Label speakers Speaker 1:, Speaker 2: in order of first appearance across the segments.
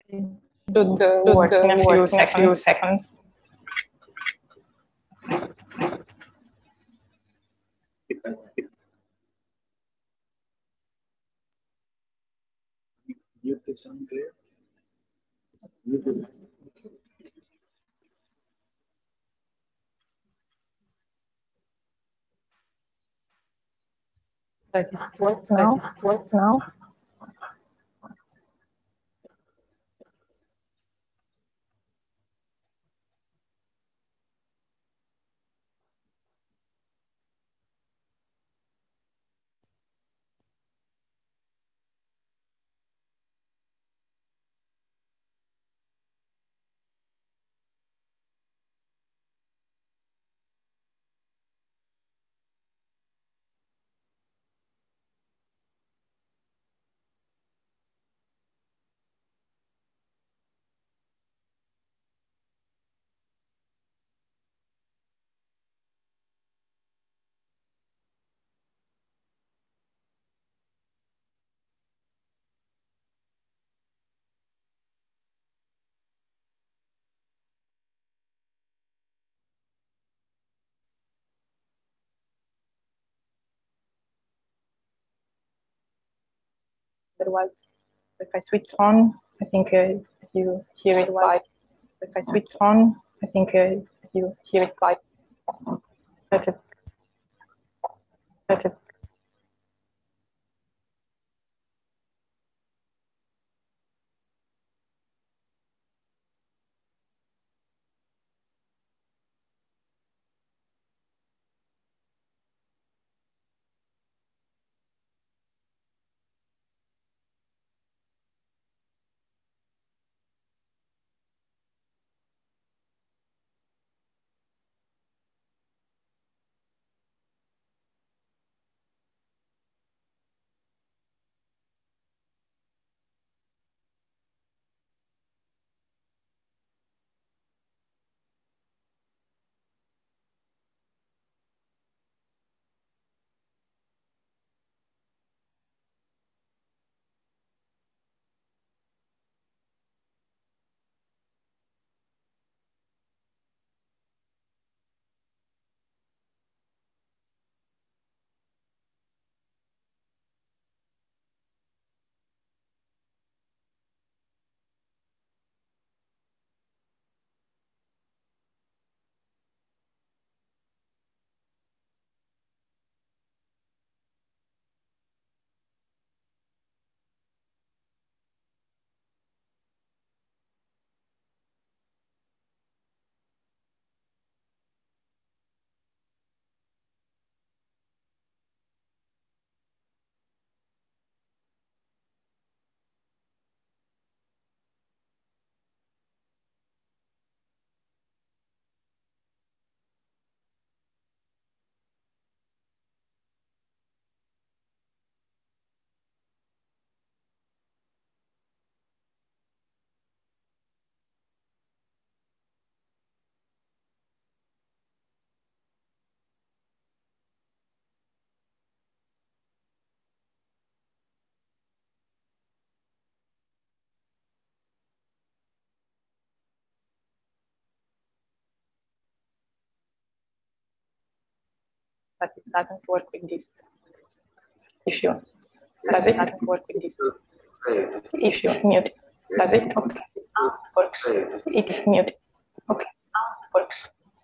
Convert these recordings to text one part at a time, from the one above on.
Speaker 1: should work in a few seconds.
Speaker 2: Mute the sound clear.
Speaker 1: Does it work now? Work now? Otherwise, if I switch on, I think you hear it live. If I switch on, I think you hear it live. Perfect. Perfect. But it doesn't work with this. If you does it doesn't work with this. If you mute, does it? Okay. Works. It is mute. Okay. Works.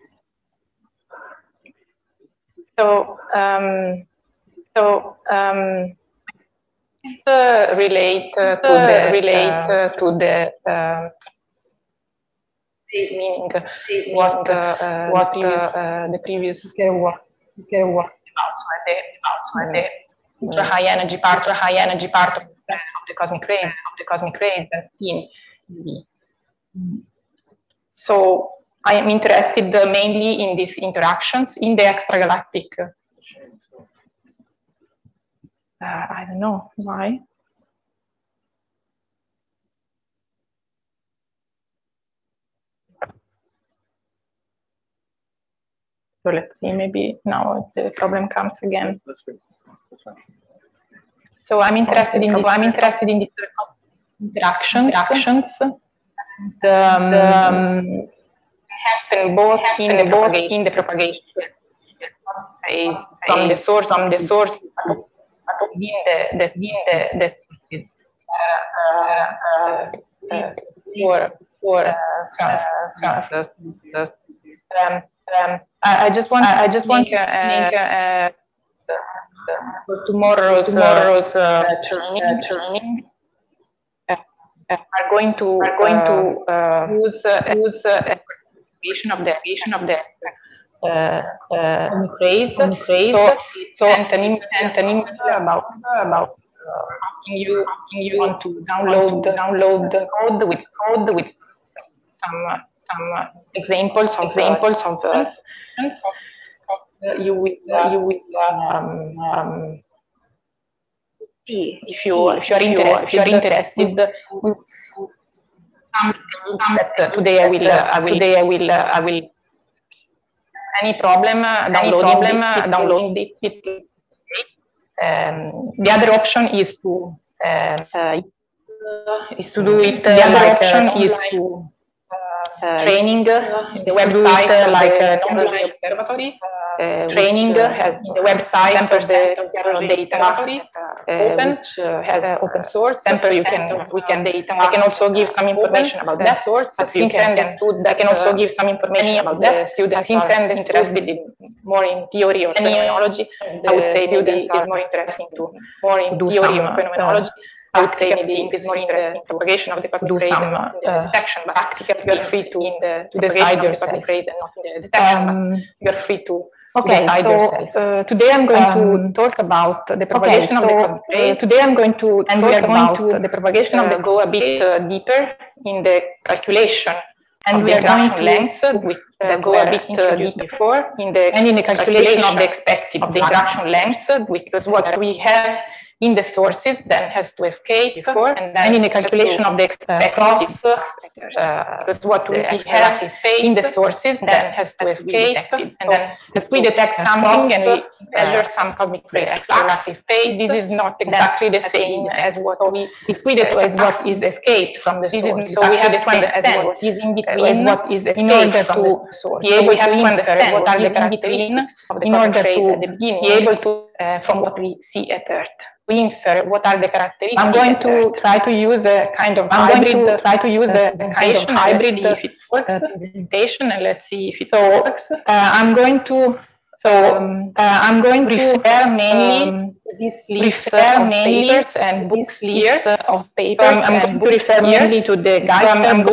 Speaker 1: So relate to the meaning what the previous about the high energy part of the cosmic ray in V. So I am interested mainly in these interactions in the extragalactic. I don't know why. So let's see, maybe now the problem comes again.
Speaker 2: That's good. That's fine.
Speaker 1: So I'm interested in this. interactions happen both in the propagation phase from the source within the I just want for tomorrow's training are going to use a of the phrase. So Antonin about asking you to download the code with some examples of you will see if you're interested. Today I will any problem downloading it. The other option is to do it. The other option is to training the website like online observatory. Training has the website of the data open, has open source. We can data. I can also give some information about that source. I can also give some information about the students interested in more in theory or phenomenology. I would say students is more interesting to more in theory or phenomenology. I would say maybe it's more interesting in propagation of the cosmic rays and not in the detection. But practically, you're free to decide yourself. Rays and not in the detection. You're free to. Okay, so today I'm going to talk about the propagation of the cosmic rays. Today I'm going to talk about the propagation of the go a bit deeper in the calculation, and we are going to length we go a bit before in the calculation of the expected of the interaction length, because what we have in the sources then has to escape before, and then in the calculation of the expected because what we have in the sources then has to escape, and then if we detect something and we measure some cosmic ray flux, this is not exactly the same as what we detect what is escaped from the source. So we have to understand what is in between, what is in order to be able to understand what are the characteristics of the cosmic rays at the beginning, be able to from what we see at Earth. We infer what are the characteristics. I'm going to try to use a kind of hybrid. If it works. Presentation, and let's see if it works. I'm going to refer mainly this list of papers and books here. I'm going to refer mainly to the Geisser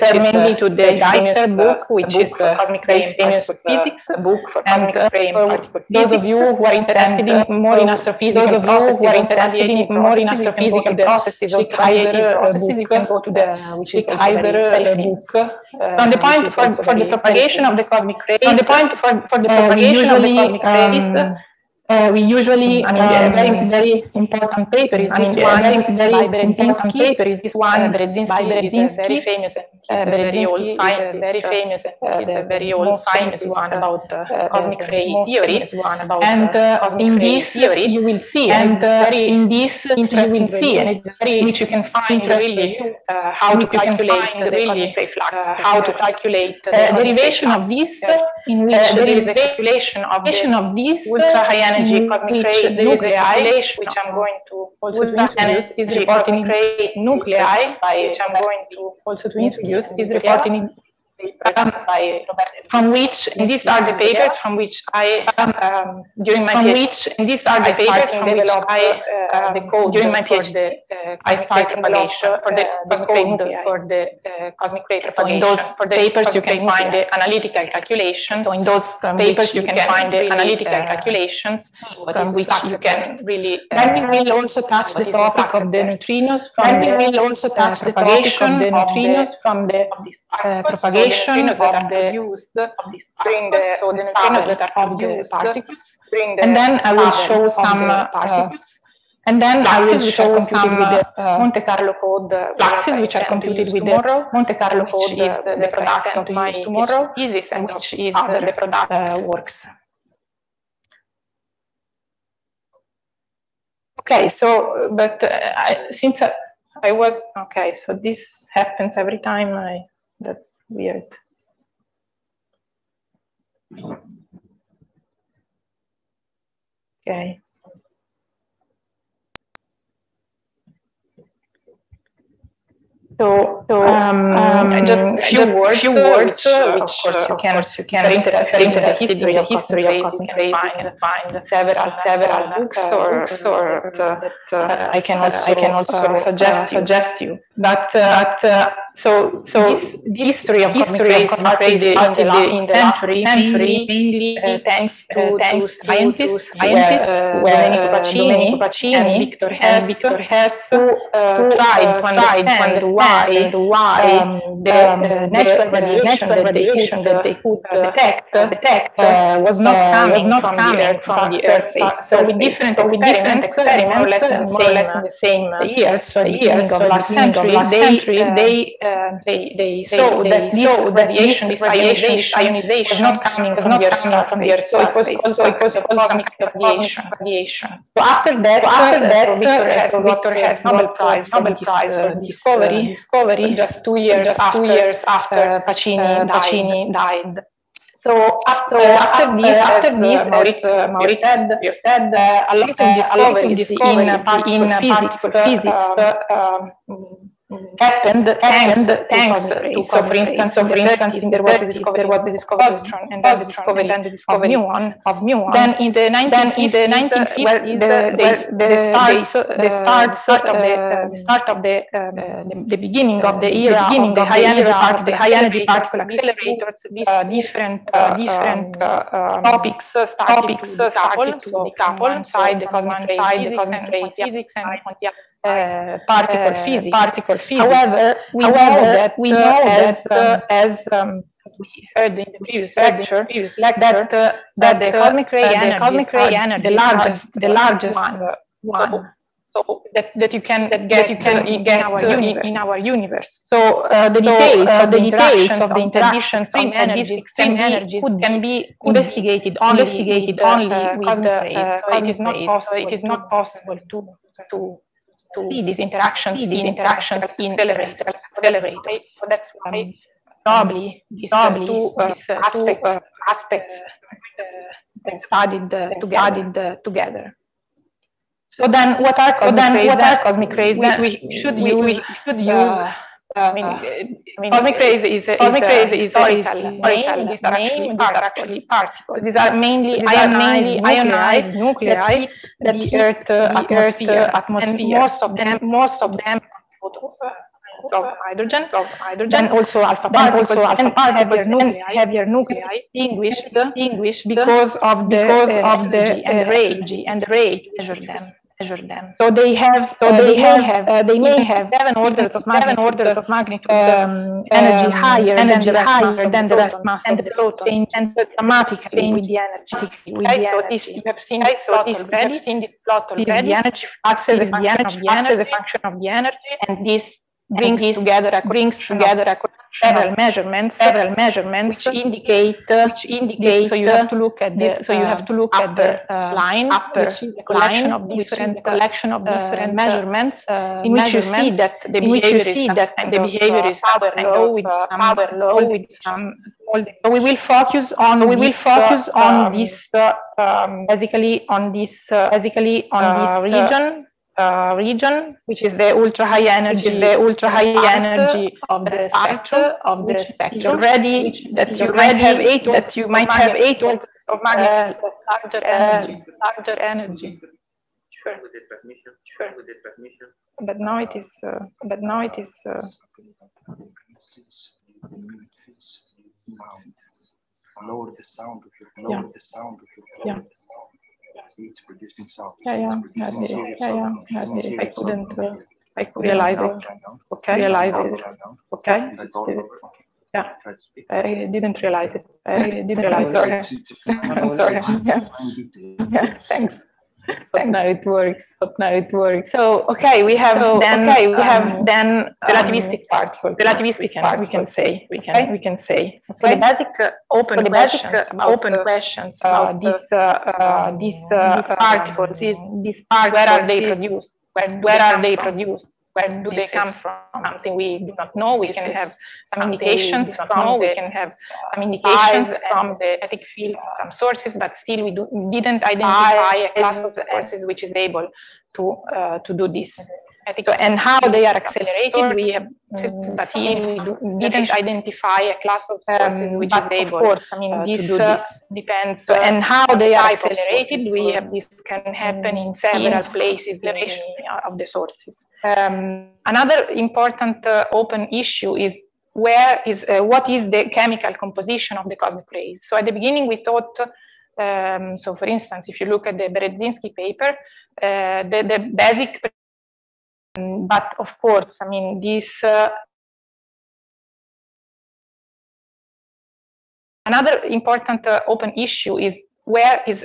Speaker 1: book, which is Cosmic Ray famous physics book for cosmic ray and particle physics. Those of you who are interested in more in astrophysical processes, you can go to the which is Heiser book. On the point for the propagation of the cosmic rays, on the point for the propagation of the cosmic rays, we usually, a very important paper is this one by Berezinski. Is very famous and very old scientist. Very famous and he's a very old scientist one about cosmic ray theory. And in this theory, you will see, and in this interesting see, and it's very which you can find really how to calculate the cosmic ray flux, how to calculate the derivation of this, in which there is a calculation of this ultra high energy cosmic ray nuclei, which I'm going to also introduce, is reporting ray nuclei, which I'm going to also introduce, is reporting by Roberto, from which, and these are the papers from which I, during my PhD, and these are the papers from which I, the code during my PhD, I started propagation for the code for the cosmic ray propagation. So in those papers you can find the analytical calculations. So in those papers you can find the analytical calculations from which you can really. Then we will also touch the topic of the neutrinos. Then we will also touch the topic of the neutrinos from the propagation. Neutrinos that are produced during the neutrinos that are produced particles, and then I will show some particles, and then I will show some Monte Carlo code fluxes which are computed with the Monte Carlo code is the product of my tomorrow thesis, and which is the product works. Okay, so but since okay. So this happens every time. That's weird. Okay. So just a few words, which of course you can, if you're interested in the history of cosmic rays, you can find several books that I can also suggest you. But so this history of cosmic rays started in the last century, mainly thanks to scientists, Domenico Pacini and Victor Hess, who tried to understand why the natural radiation that they could detect was not coming from the Earth's surface. So with different experiments, more or less in the same years, so the beginning of last century, they saw that this ionization was not coming from the Earth's surface. So it was cosmic radiation. So after that, Victor Hess Nobel Prize for this discovery just 2 years after Pacini died. So after this, as Maurizio said, a lot of discoveries in particle physics happened thanks to cosmic rays. So for instance, in the 30s there was the discovery of positron, and then the discovery of muon. Then in the 1950s, well, the start of the beginning of the era of the high energy particle accelerators, different topics started to decouple. One side the cosmic ray physics and particle physics. However, we know that as we heard in the previous lecture, that the cosmic ray energy, the largest one. So that you can get in our universe. So the details of the interactions between energies can be investigated only with cosmic rays. So it is not possible to see these interactions in accelerator. So that's why probably these two aspects studied together. So then, what are cosmic rays? We should use. Cosmic rays is a historical name. These are actually particles. These are mainly ionized nuclei that the Earth atmosphere. And most of them of hydrogen, then also alpha particles, and heavier nuclei, distinguished because of the energy and the rate measure them. So they may have 7 orders of magnitude energy higher than the rest mass of the proton, and dramatically with the energy. So this you have seen this plot already. The energy axis is the function of the energy, and this brings together several measurements which indicate this. So you have to look at this. So you have to look at the line, which is a collection of different measurements, in which you see that the behavior is power law with some. So we will focus on this basically on this region, which is the ultra high energy, of the spectrum. Already that you might have 8 orders of magnitude larger energy. Sure. With the transmission. But now it is. Lower the sound of your it's producing sound. I couldn't realize it. Okay. Yeah. I didn't realize it. Yeah. Thanks. But now it works. So we have then relativistic particles. We can say. So the basic open questions about these particles is where are they produced? Where do they come from? Something we do not know. We can have some indications from we can have some indications from the magnetic field, some sources, but still we didn't identify a class of sources which is able to do this. So, and how they are accelerated, we have, but still we didn't identify a class of sources which is able, of course, I mean, to do this. Depends. So, and how they are accelerated, we have this can happen in several places of the sources. Another important open issue is what is the chemical composition of the cosmic rays? So at the beginning we thought, so for instance, if you look at the Berezinski paper, the basic, but of course, I mean, this, another important open issue is what is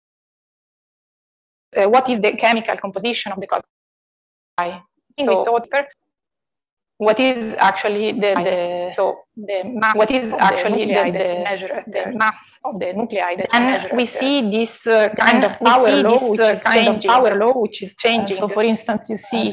Speaker 1: the chemical composition of the cosmic ray? So we thought, what is actually the mass of the nuclei that and we see this kind of power law which is changing. So for instance, you see,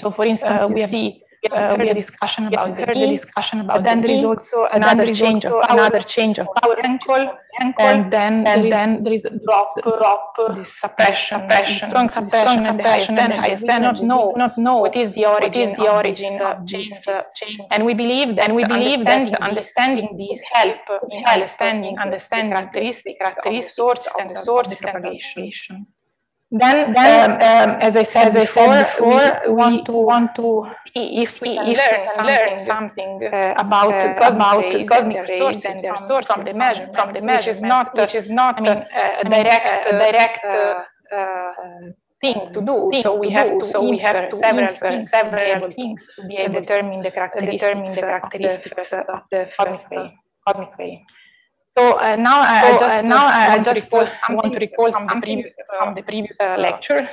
Speaker 1: we have heard the discussion about but then there is also another change of power angle, and then there is a drop, this suppression, strong suppression, and the highest energy. Not know what is the origin of this change. And we believe that understanding this help in understanding characteristics, source and propagation. Then, as I said before, we want to see if we can learn something about cosmic rays and their source from the measurement, which is not I mean, a direct thing to do. So we have to several things to be able to determine the characteristics of the cosmic ray. So now I just want to recall something from the previous lecture.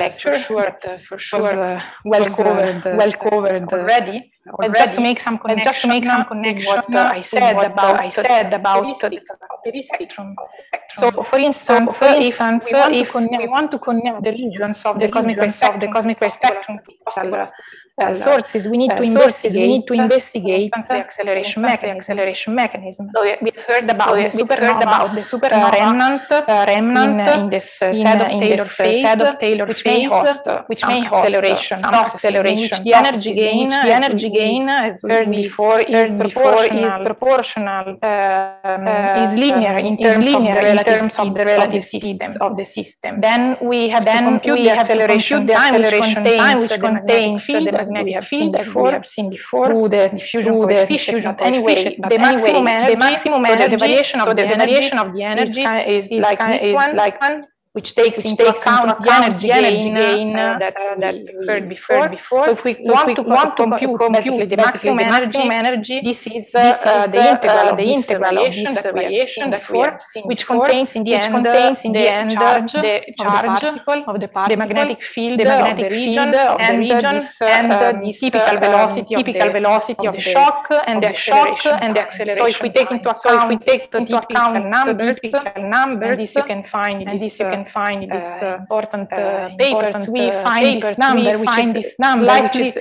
Speaker 1: For sure, well covered already. Just to make some connection what I said about the spectrum. So, for instance, if we want to connect the regions of the cosmic ray spectrum to sources, we need to investigate the acceleration mechanism. So we heard about the supernova remnant in this set of Taylor phase, which may host acceleration, which the energy gain, as we heard before, is proportional, is linear in terms of the relative speeds of the system. Then we have to compute the acceleration time, which contains the magnetic field that we have seen before through the diffusion coefficient. But anyway, the maximum energy, the variation of the energy is like this one, which takes into account the energy gain that we heard before. So if we want to compute basically the maximum energy, this is the integral of this variation that we have seen, which contains in the end the charge of the particle, the magnetic field of the region, and the typical velocity of the shock and the acceleration. So if we take into account typical numbers, this you can find in this important papers, we find this number, which is slightly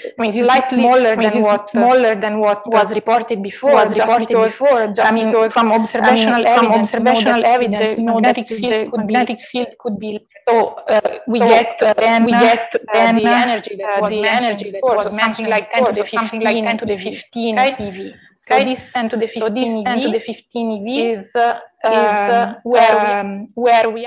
Speaker 1: smaller than what was reported before. Just because from observational evidence, the magnetic field could be. So we get the energy that was mentioned like 10 to the 15 eV. So this 10 to the 15 eV is where we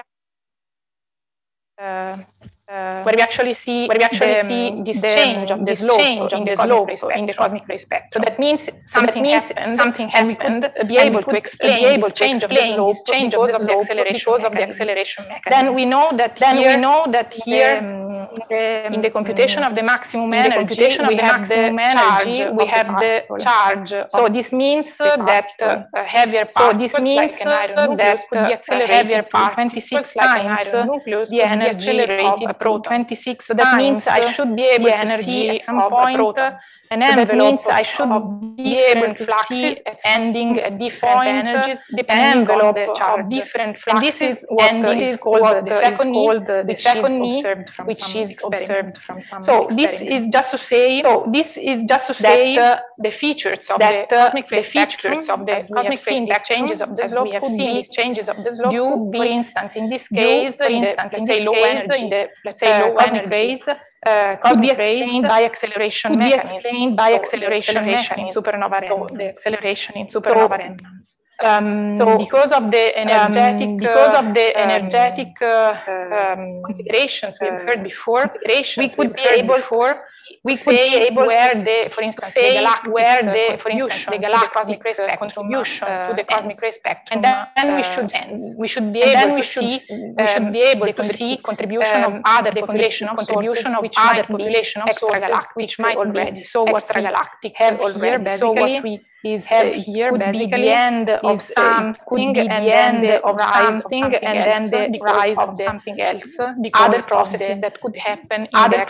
Speaker 1: actually see this change of the slope in the cosmic ray spectrum. So that means something happened, and we could be able to explain this change of the slope because of the acceleration mechanism. Then we know that here in the computation of the maximum energy, we have the charge. So this means that heavier particles like an iron nucleus could be accelerated 26 times the energy of a proton. 26. So that means I should be able to see at some point an envelope. That means I should be able to see ending at different energies depending on the charge. Different fluxes. And this is what is called the second knee, which is observed from some. So this is just to say. That the features of the cosmic ray spectrum, cosmic ray changes of the slope could be changes of the slope. Due, for instance, in this case, let's say low energy rays. Could be explained by acceleration mechanism. In supernova remnants. The acceleration in supernova remnants. So because of the energetic considerations we have heard before, we could be able where the, for instance, the galactic contribution to the cosmic ray spectrum, and then we should be able to see contribution of other population of extragalactic, which might already. So what extragalactic have already. So what we have here basically the end of something, and then the rise of something, and then the rise of something else. Other processes that could happen in the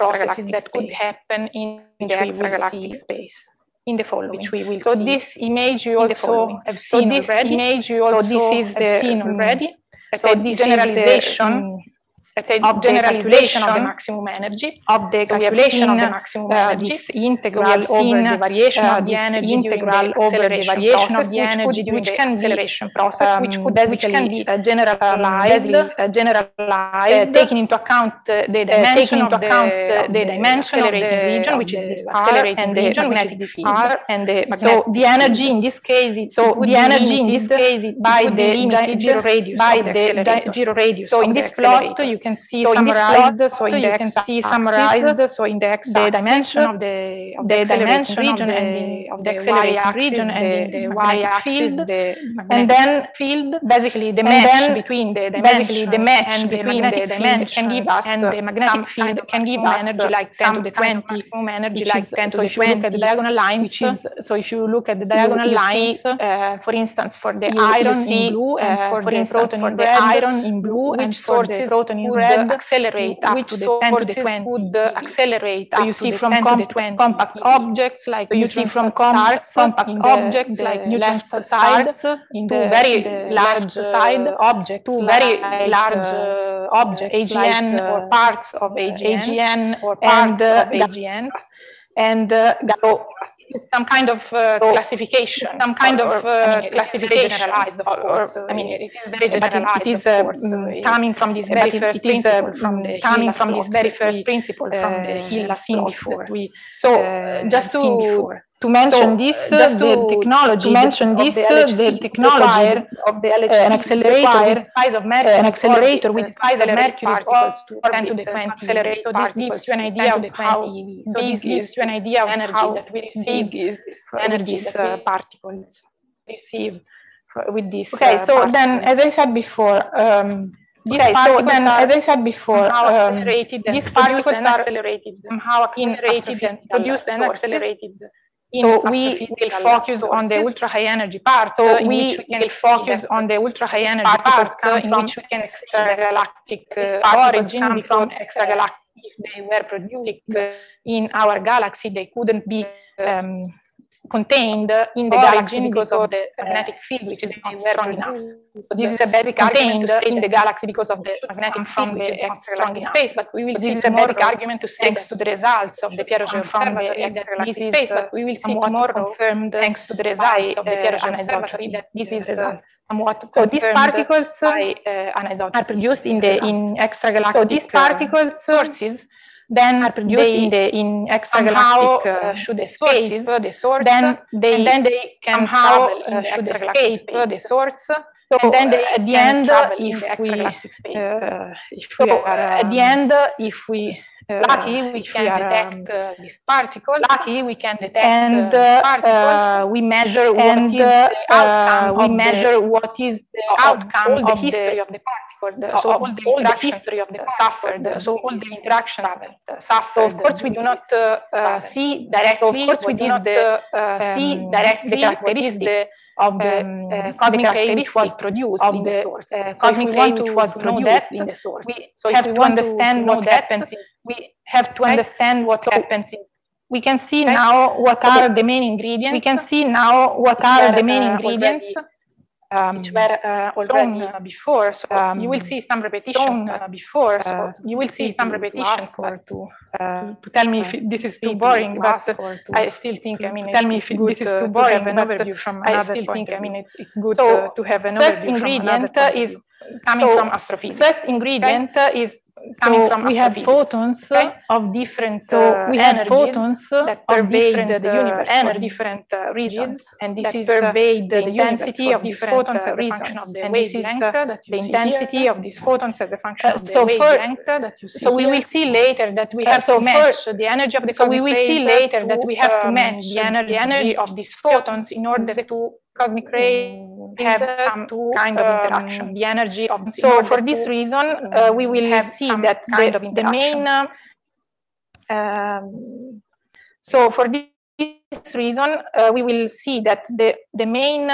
Speaker 1: extragalactic space. In the following, which we will see. So this image you also have seen already. So this is the seen already. So this generalization. Let's say of the calculation of the maximum energy, this integral over the variation of the energy, which can be acceleration process, which could can be generalized, taking into account the dimension of the accelerating region, which is this R, and the magnetic field, and so the energy in this case, by the zero radius, So in this plot you can see summarized, so in the x-axis, the dimension of the accelerating region and the accelerating region, and in the y-axis the magnetic field. Basically the match between the dimension and the magnetic field can give us, and the magnetic field can give us energy like 10 to the 20 maximum energy, like 10 to the 20. Look at the diagonal lines, so if you look at the diagonal lines, for instance, for the iron in blue, and for the proton in red, iron in blue, and for the proton in red, accelerate up to the 10 to the 20. Would accelerate up to the 10 to the 20. Compact objects like you see from compact objects like Newton's stars, in the very large side objects, to very large objects, AGN or parts of AGN or parts of AGN, and some kind of classification, classification, generalized, of course. I mean, it is very generalized. It is coming from this very first principle, from the Hill seen before. Just to mention this, the technology of the LHC, an accelerator with size of Mercury, particles to 10 to the 20. Accelerate. So this gives you an idea of how energy that we receive these particles receive with this. Okay, so then, as I said before, these particles are accelerated, somehow accelerated, produced and accelerated. So we will focus on the ultra high energy part. So we will focus on the ultra high energy part, in which we can extragalactic origin, become extragalactic. If they were produced in our galaxy, they couldn't be contained in the galaxy because of the magnetic field, which is not strong enough. So this is a basic argument to say in the galaxy because of the magnetic field, which is not strong in space. But we will see a basic argument to say thanks to the results of the Piaget Observatory that this is space. But we will see more confirmed thanks to the results of the Piaget Observatory that this is somewhat. So these particles are produced in extragalactic. So these particles sources then are produced in extragalactic should escape the source, then they can travel in the extragalactic the source. So and then they, at the end, if we lucky, we can detect this particle. Lucky, we can detect and we measure what is the outcome. We measure what is the outcome of the history of the particle. So all the history of the suffered. So all the interactions suffered. So of course we do not see directly. Of course we do not see directly the characteristic of the cosmic ray which was produced in the source. Cosmic ray which was produced in the source. So if we want to understand what happens, we have to understand what happens we can see now what are the main ingredients. We can see now what are the main ingredients. Which were already before, so you will see some repetitions before, so you will see some repetitions. To tell me if this is too boring, but I still think, I mean, tell me if this is too boring. Have an overview from another point. I mean, it's good to have an overview from another point. First ingredient is coming from astrophysics. First ingredient is coming from we have photons of different we have photons that pervade the universe for different reasons, and this is pervade the intensity of these photons as a function of the wavelength. The intensity of these photons as a function of the wavelength that you see. So we will see later that we have to match the energy of the. So we will see later that we have to match the energy of these photons in order to cosmic rays have some kind of interaction. The energy of so for this reason we will have see that kind of the main. So for this reason we will see that the main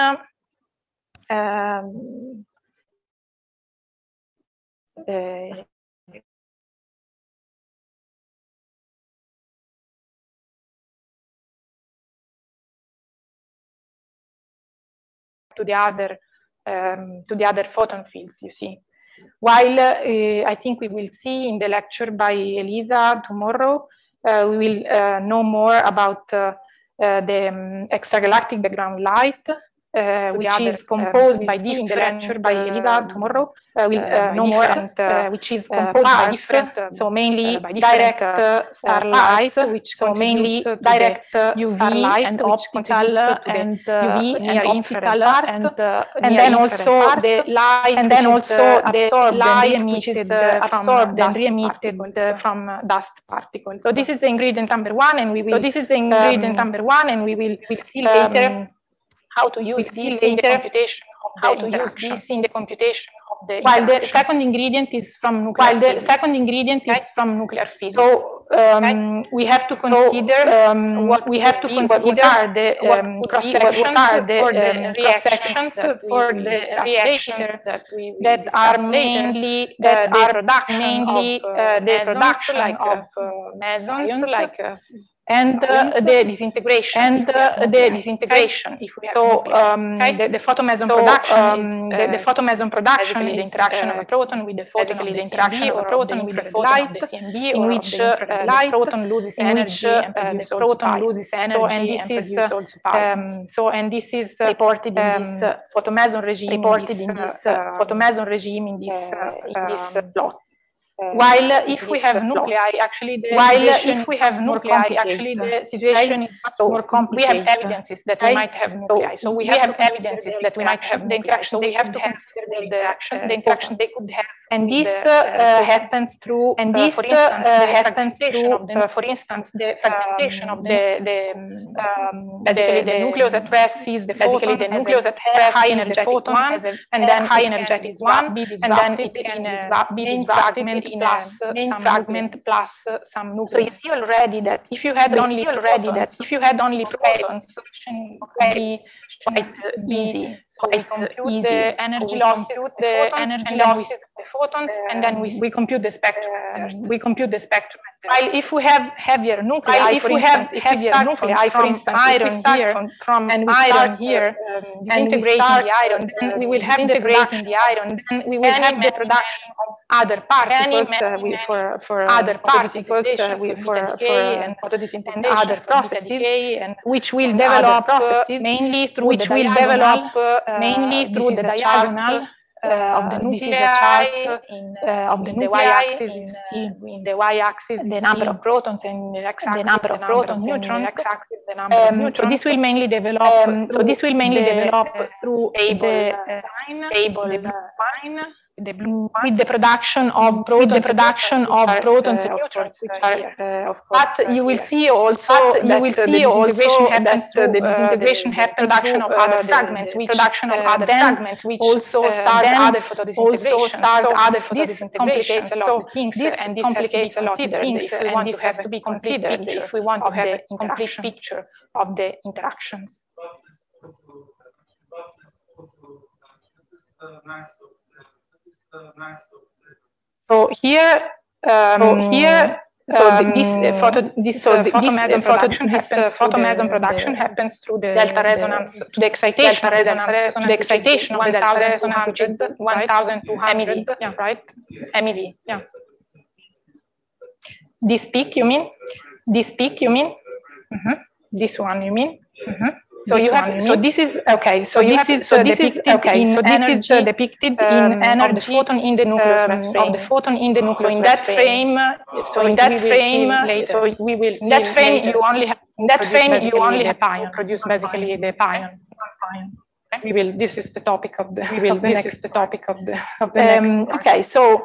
Speaker 1: to the other photon fields, you see. While I think we will see in the lecture by Elisa tomorrow, we will know more about the extragalactic background light, which is composed by different. In the lecture by Elisa tomorrow, we'll know more, which is composed by different. So mainly direct starlight, which so mainly direct UV and optical and UV and optical and then also the light, and then also the light which is absorbed and re-emitted from dust particles. So this is the ingredient number one, and we will. So this is the ingredient number one, and we will see later how to use this in the computation of the interaction. Use this in the computation of the while the second ingredient is from nuclear field. The second ingredient is from nuclear field. So we have to consider what we have to consider what are the cross sections or the cross sections for the reactions that are mainly the production of mesons like. And the disintegration. If we have the photomeson production is the photomeson production is the interaction of a proton with the photon of the interaction of a proton with the light, in which the proton loses energy and the proton loses energy and produces also power. And this is reported in this photomeson regime. In this plot. While if we have nuclei, actually the situation is much more complicated. We have evidences that we might have nuclei. So we have evidences that we might have the interaction. So we have to consider the interaction they could have. And this happens through, for instance, the fragmentation of the nucleus at rest sees the photon, the nucleus at rest high energetic one, and then high energetic one, and then it can be this fragment in a main fragment plus some nucleus. So you see already that if you had only protons, it would be quite easy. So we compute the energy losses of the photons, and then we compute the spectrum. While if we have heavier nuclei, for instance, iron here, integrating the iron, then we will have integrating the iron. Then we will have the production of other particles for other particles and photodisintegration, other processes, which will develop mainly through the diagonal of the nuclei of the y-axis. You see in the y-axis the number of protons, and the x-axis the number of protons, neutrons. The number of neutrons. So this will mainly develop. Through the line. With the production of protons, and neutrons, which are of course. But you will see also that the disintegration happens production of other fragments, which also start other photodisintegration. This complicates a lot of things, and this complicates a lot of things, and this has to be considered if we want to have a complete picture of the interactions. So here photomeson production happens through the delta resonance, to the excitation of the delta resonance, which is 1200 MeV, yeah, right? MeV, yeah. This peak, you mean? This peak, you mean? This one, you mean? So you have, so this is okay. So this is depicted in energy, depicted in energy of the photon in the nucleus frame. Of the photon in the nucleus. So in that frame, so in that frame, so we will see that frame. You only have you only have pion. Produce basically the pion. We will. This is the topic of the. We will. This is the topic of the. Next. Okay. So.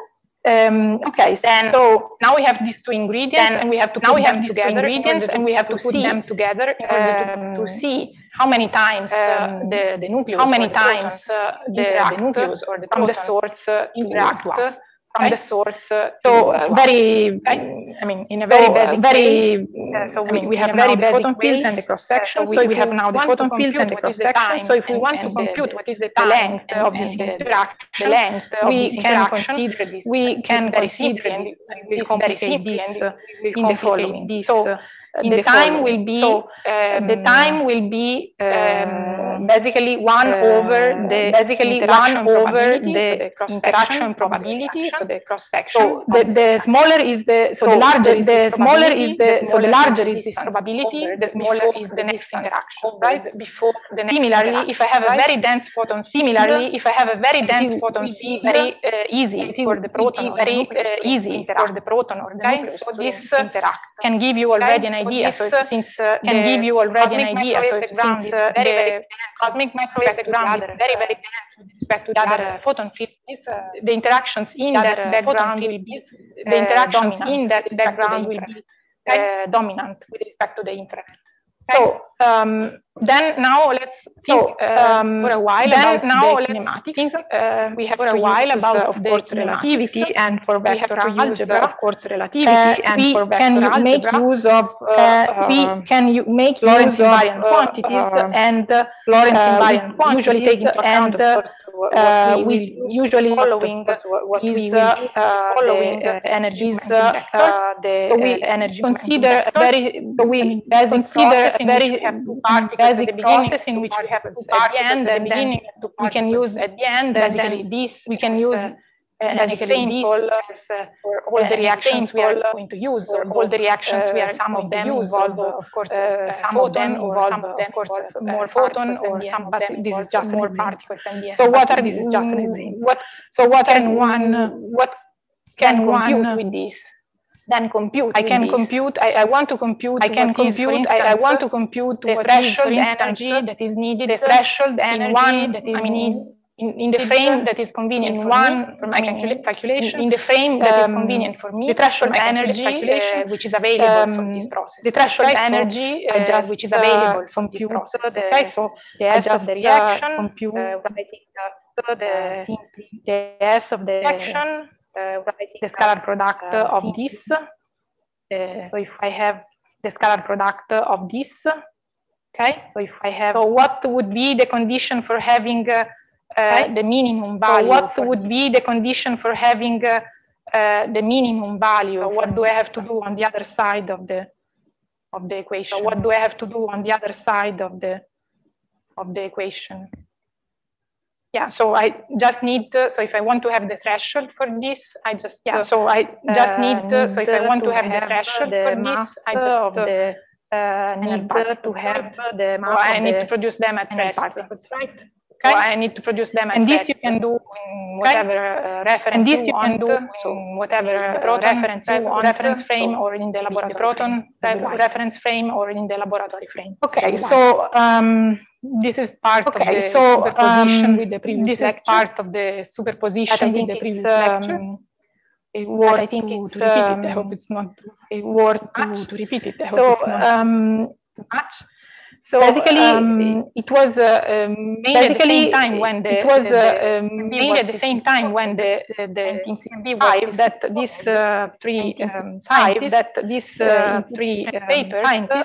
Speaker 1: So now we have these two ingredients, and we have to put them together, and we have to put them together to see how many times the nucleus, how many times the nucleus or the from the source interact to us. From the source, so very, I mean, in a very basic way. So we have very basic photon fields and the cross section. So we have now the photon fields and the cross section. So if we want to compute what is the length of this interaction, we can consider this. We can consider this. We complicate this in the following. So the time will be basically 1 over the interaction probability. So the cross section. So the smaller is the the larger is this probability. The smaller is the next interaction, right? Before the next. Similarly, if I have a very dense photon field, very easy for the proton. Very easy for the proton or the nucleus. So this can give you already an idea. So since can give you already an idea. So since the cosmic microwave background is very dense with respect to the other photon fields, the interactions in that background will be dominant with respect to the infrared. So then now let's think for a while about the kinematics. We have for a while about, of course, relativity and for vector algebra. Of course, relativity and for vector algebra. Lorentz invariant quantities and Lorentz invariant quantities. Usually taking into account we usually following is following the energies the energy consider very basic process in which we have two particles at the beginning. We can use at the end basically this. We can use basically this for all the reactions we are going to use, or all the reactions we are some of them involve, of course, some of them involve, of course, more photon, or some, but this is just more particles. So what are this is just an example. What can one compute with this? Then compute. I can compute. I want to compute. I can compute. I want to compute the threshold energy that is needed. The threshold energy that is needed in the frame that is convenient for me, for my calculation. In the frame that is convenient for me. The threshold energy which is available from this process. The threshold energy which is available from this process. Okay, so the S of the reaction. Compute. The S of the reaction. The scalar product of this. So if I have the scalar product of this, okay. So if I have, so what would be the condition for having the minimum value? So what would be the condition for having the minimum value? So what do I have to do on the other side of the equation? So what do I have to do on the other side of the equation? Yeah, so I just need, so if I want to have the threshold for this, I just, yeah, so I just need, so if I want to have the threshold for this, I just need to have the mass. I need to produce them at rest, right? Okay. So I need to produce them at rest. And this you can do in whatever reference you want to, so whatever reference you want, reference frame or in the laboratory proton reference frame or in the laboratory frame. Okay, so this is part of the superposition with the previous lecture. This is part of the superposition with the previous lecture. But I think it's to repeat it. I hope it's not worth to repeat it. I hope it's not too much. So basically, it was mainly at the same time when the mainly at the same time when the in CMB that these three scientists, papers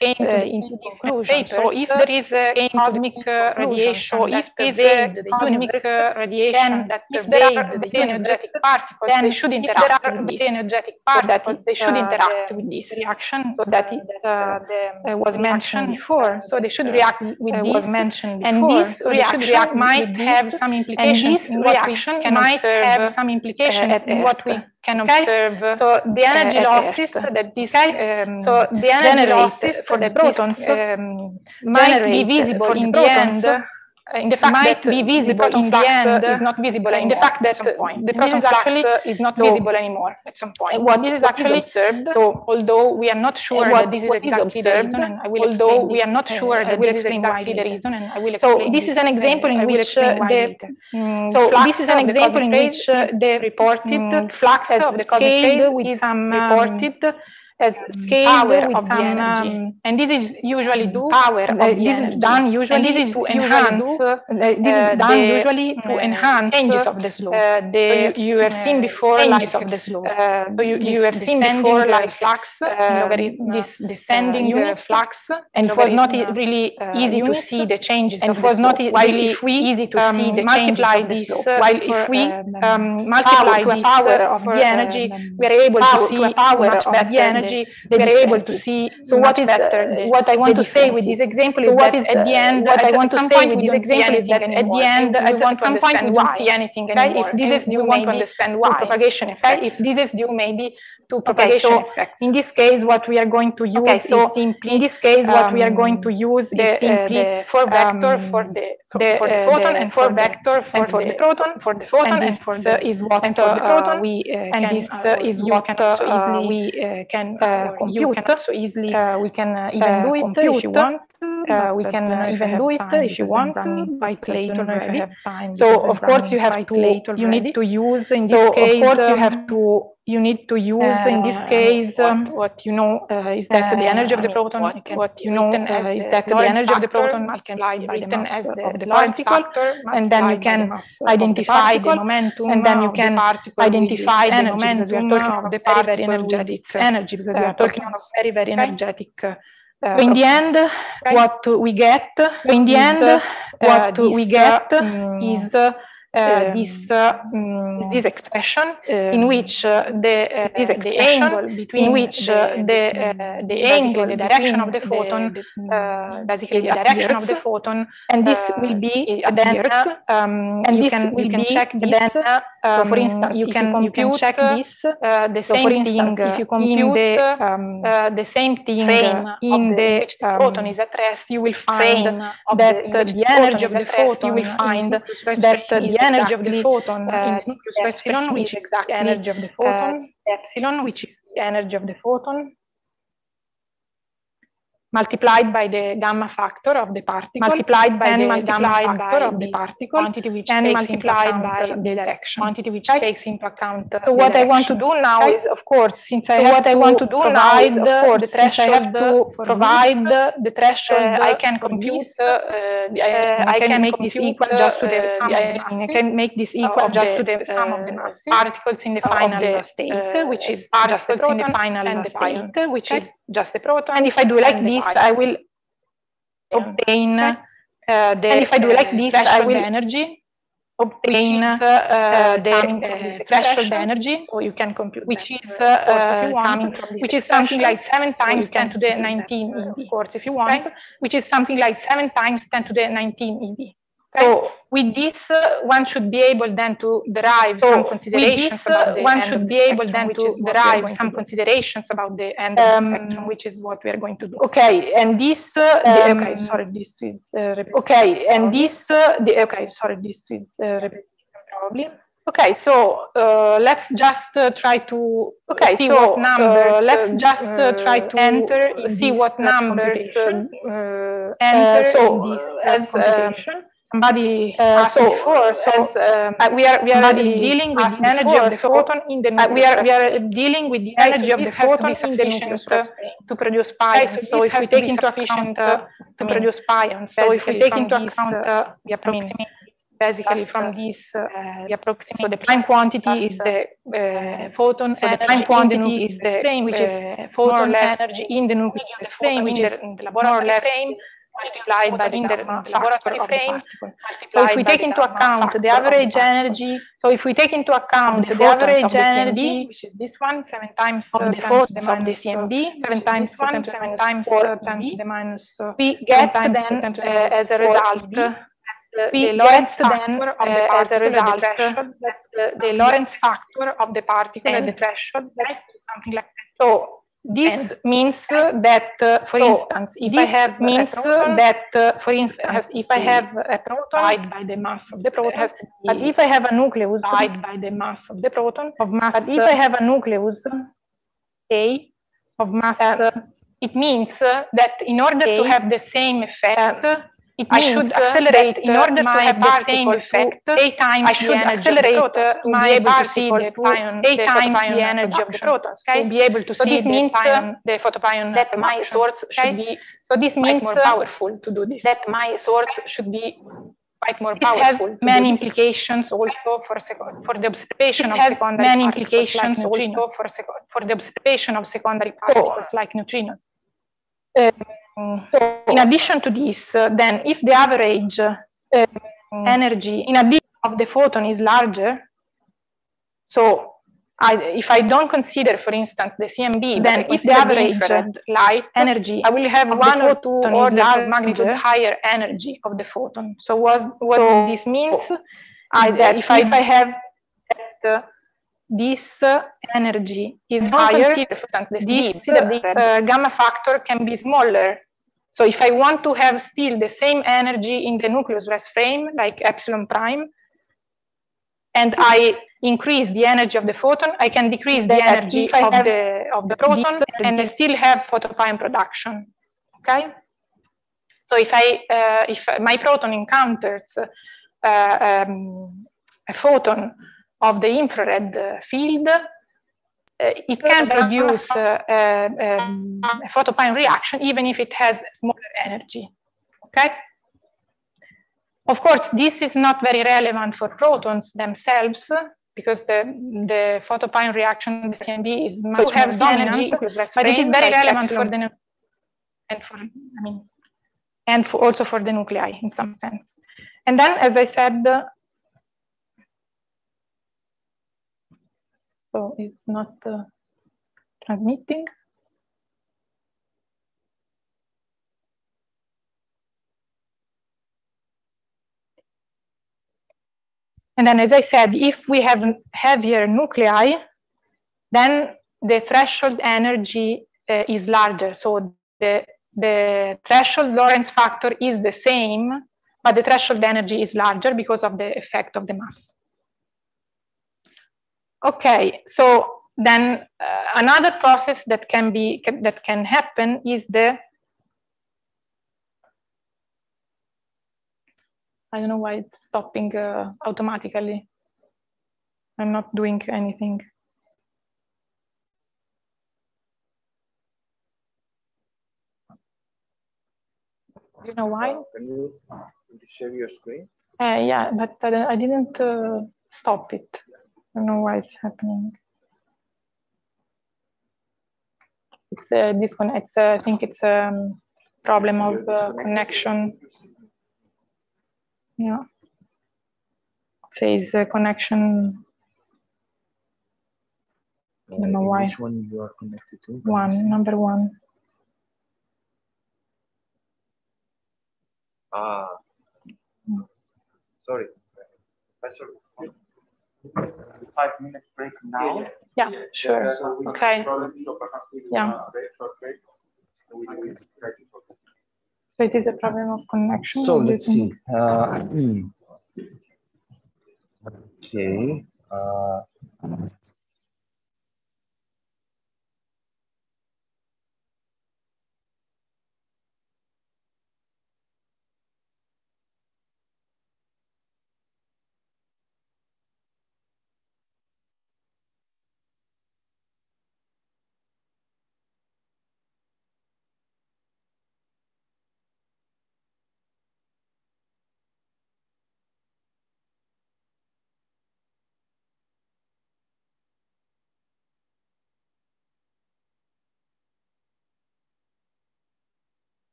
Speaker 1: came into the conclusion. So if there is a cosmic radiation, so if there is a cosmic radiation that pervades the energetic particles, then they should interact with this. Energetic particles, they should interact with this reaction. So that it was mentioned before. So they should react with this. Was mentioned before. And this reaction might have some implications. And this reaction might have some implications in what we can observe. So the energy losses that this so the energy losses for the protons might be visible in the end. In the fact might be visible in the end is not visible in the fact that the proton flux is not visible anymore at some point. What is actually observed. So although we are not sure that this is exactly the reason, and I will explain. We are not sure that this is exactly the reason, and I will explain. So this is an example in which the reported flux of the cosmic phase with some reported as scaled with some energy, and this is usually power. This is done usually to enhance. This is done usually to enhance changes of the slope. You have seen before changes of the slope. You have seen before like flux, this descending flux, and it was not really easy to see the changes. And it was not really easy to see the multiply this. While if we multiply the power of the energy, we are able to see the power of the energy. We are able to see. So what is what I want to say with this example is that at the end, what I want to say with this example is that at the end, at some point, we don't see anything anymore. If this is due, maybe to understand why propagation effect. If this is due, maybe to propagation effects. In this case, what we are going to use is simply. In this case, what we are going to use is simply the 4 vector for the photon and 4 vector for the proton, for the photon, and for the is what and for the proton. We and this is what we can compute so easily. We can even do it if you want. We can even do it if you want quite later already. So of course you have to. You need to use in this case. Of course you have to. You need to use in this case what you know is that the energy of the proton. What you know is that the energy of the proton can be written as the particle, and then you can identify the momentum, and then you can identify the momentum of the particle, very energetic energy, because we are talking of very energetic. In the end, what we get. In the end, what we get is. This expression in which the angle between which the angle, the direction of the photon, basically the direction of the photon, and this will be appears, and this will be check this. So for instance, you can check this the same thing if you compute the same thing in the photon is at rest. You will find that the energy of the photon. You will find that the energy of the photon in epsilon, which is exactly energy of the photon, epsilon, which is the energy of the photon, multiplied by the gamma factor of the particle, multiplied by the gamma factor of the particle, quantity which and multiplied by the direction, quantity which takes into account. So what I want to do now is, of course, since I have to provide the threshold, the threshold, I can compute. I can make this equal just to the sum. I can make this equal just to the sum of the masses particles in the final state, which is just the proton, in the final state, which is just the proton. And if I do like this, I will obtain and if I do like this, I will energy obtain the threshold energy. So you can compute which is coming from which is something like 7 times 10 to the 19 eV. Of course, if you want, which is something like 7 times 10 to the 19 eV. So with this, one should be able then to derive some considerations about the one should be able then to derive some considerations about the end of the spectrum, which is what we are going to do. Okay, and this okay, sorry, this is okay, and this okay, sorry, this is repetition probably. Okay, so let's just try to see what numbers. Let's just try to enter, see what numbers enter in this as computation. Somebody asked before, so we are dealing with the energy of the photon in the nucleus. We are dealing with the energy of the photon in the nucleus to produce pions. So if we take into account to produce pions, so if we take into account the approximate basically from this so the prime quantity is the photon so the prime quantity is the frame, which is photon energy in the nucleus frame, which is more or less frame multiplied by the laboratory frame. So if we take into account the average energy, so if we take into account the average energy, which is this one, 7 times of the photons of the CMB, 7 times 10 to the minus 4, 10 to the minus, we get then as a result the Lorentz factor of the particle, the Lorentz factor of the particle at the threshold, something like that. So this means that, for instance, if I have a proton by the mass of the proton, but if I have a nucleus by the mass of the proton of mass, but if I have a nucleus A of mass, it means that in order to have the same effect, I should accelerate in order to have the same effect. I should accelerate my particle to 8 times the energy of the protons. To be able to see the photopion that my source should be. So this means more powerful to do this. That my source should be quite more powerful. It has many implications also for the observation of secondary many implications also for the observation of secondary particles like neutrinos. In addition to this, then if the average energy in addition of the photon is larger, so if I don't consider, for instance, the CMB, then if the average light energy, I will have 1 or 2 orders of magnitude higher energy of the photon. So what this means that if I have this energy is higher, this gamma factor can be smaller. So if I want to have still the same energy in the nucleus frame, like epsilon prime, and I increase the energy of the photon, I can decrease the energy of the proton, and I still have photopion production. Okay. So if my proton encounters a photon of the infrared field, it can produce a photopion reaction even if it has smaller energy. Okay. Of course, this is not very relevant for protons themselves because the photopion reaction, the CMB, is much more dominant, but it is very relevant for the and also for the nuclei in some sense. And then, as I said, so it's not transmitting. And then, as I said, if we have heavier nuclei, then the threshold energy is larger. So the threshold Lorentz factor is the same, but the threshold energy is larger because of the effect of the mass. Okay, so then another process that can happen is I don't know why it's stopping automatically. I'm not doing anything. Do you know why?
Speaker 2: Can you share your screen?
Speaker 1: Yeah, but I didn't stop it. I don't know why it's happening. It's disconnect. I think it's a problem of connection. Yeah. Phase connection. I don't know why.
Speaker 2: Which one you are connected to?
Speaker 1: Number one.
Speaker 2: Ah. Sorry. 5-minute break now.
Speaker 1: Yeah, sure. Okay. Yeah. So it is a problem of connection.
Speaker 2: So let's see. Okay.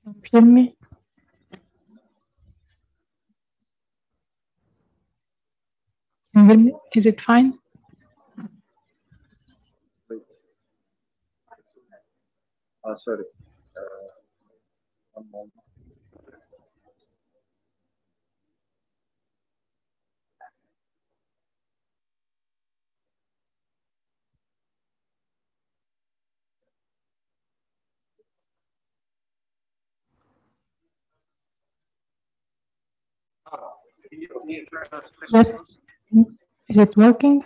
Speaker 1: Hear me? Can you hear me? Is it fine?
Speaker 2: Wait. Sorry. One moment.
Speaker 1: Yes. Is it working?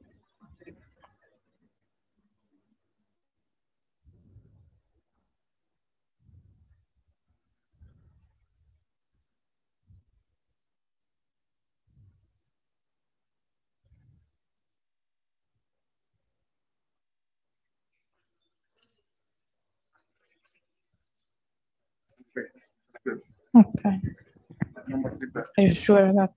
Speaker 1: Okay. Are you sure that?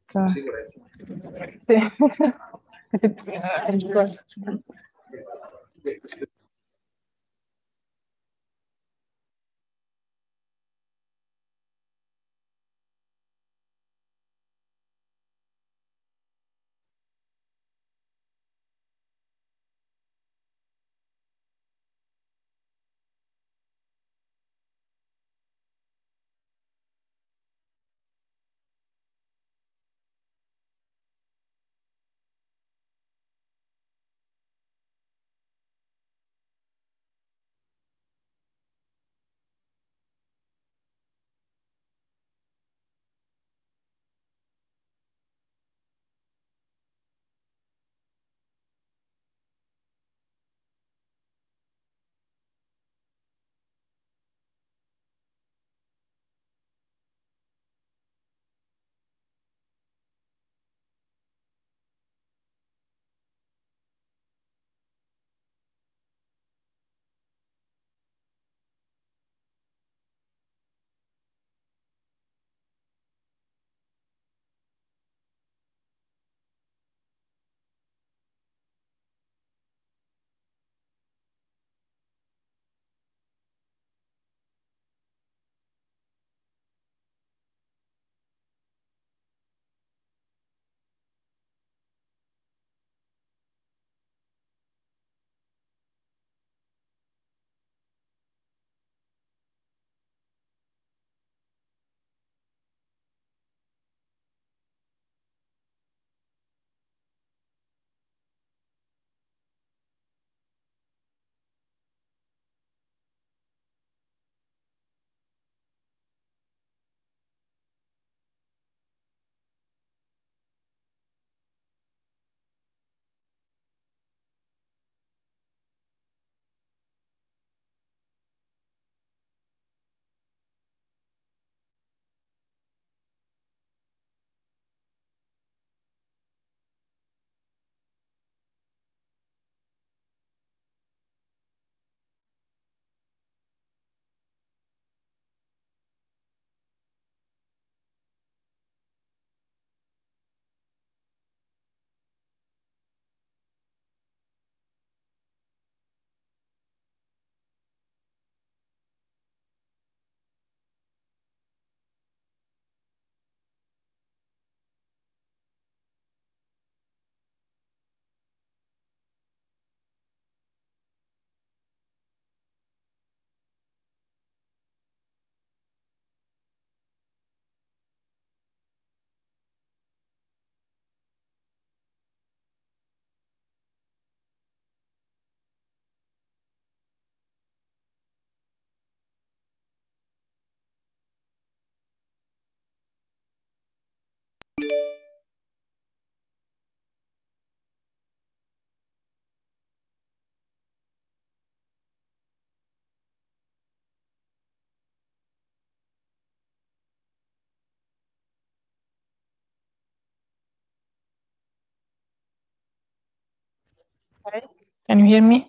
Speaker 1: Are you sure? Can you hear me?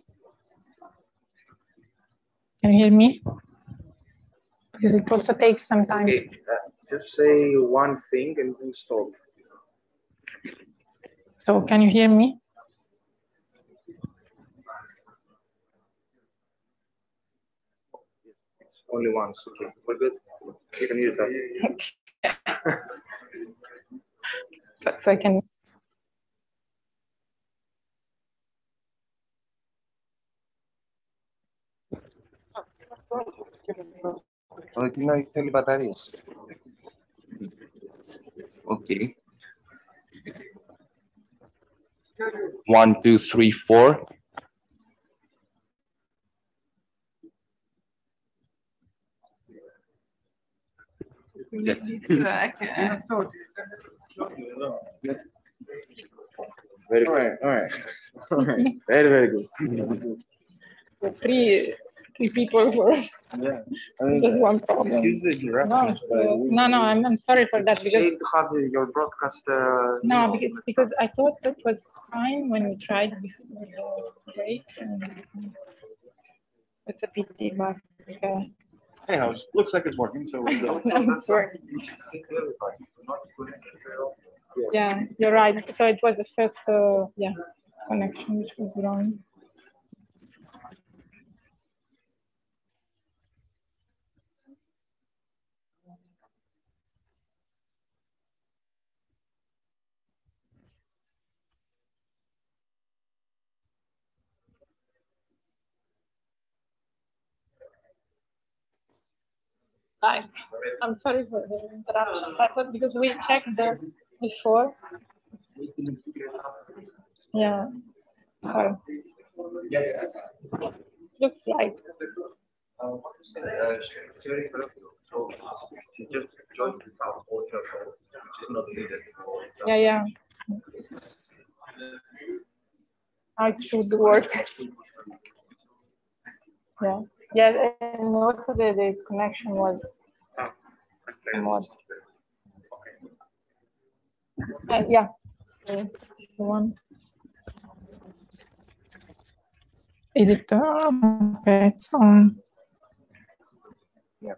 Speaker 1: Can you hear me? Because it also takes some time.
Speaker 2: Okay, just say one thing and then stop.
Speaker 1: So can you hear me?
Speaker 2: Only once. Okay, we're good. You can use that.
Speaker 1: So I can.
Speaker 3: Aquí no hay baterías. Okay. 1, 2, 3, 4.
Speaker 2: Very good. All right. Very, very good.
Speaker 1: Three people for
Speaker 2: Yeah. I mean,
Speaker 1: just one problem.
Speaker 2: excuse the interruption.
Speaker 1: No, I'm sorry for that because
Speaker 2: You have your broadcast.
Speaker 1: no, because I thought that was fine when we tried before the break. It's a pity, but
Speaker 2: Anyhow, it looks like it's working. So
Speaker 1: it's working. Yeah, you're right. So it was the first connection which was wrong. I'm sorry for the interruption, but because we checked before. Yeah. Looks like. Yeah. It should work. Yeah, and also the connection was somewhat. Yeah, the one. Is it okay? It's on.
Speaker 2: Yeah.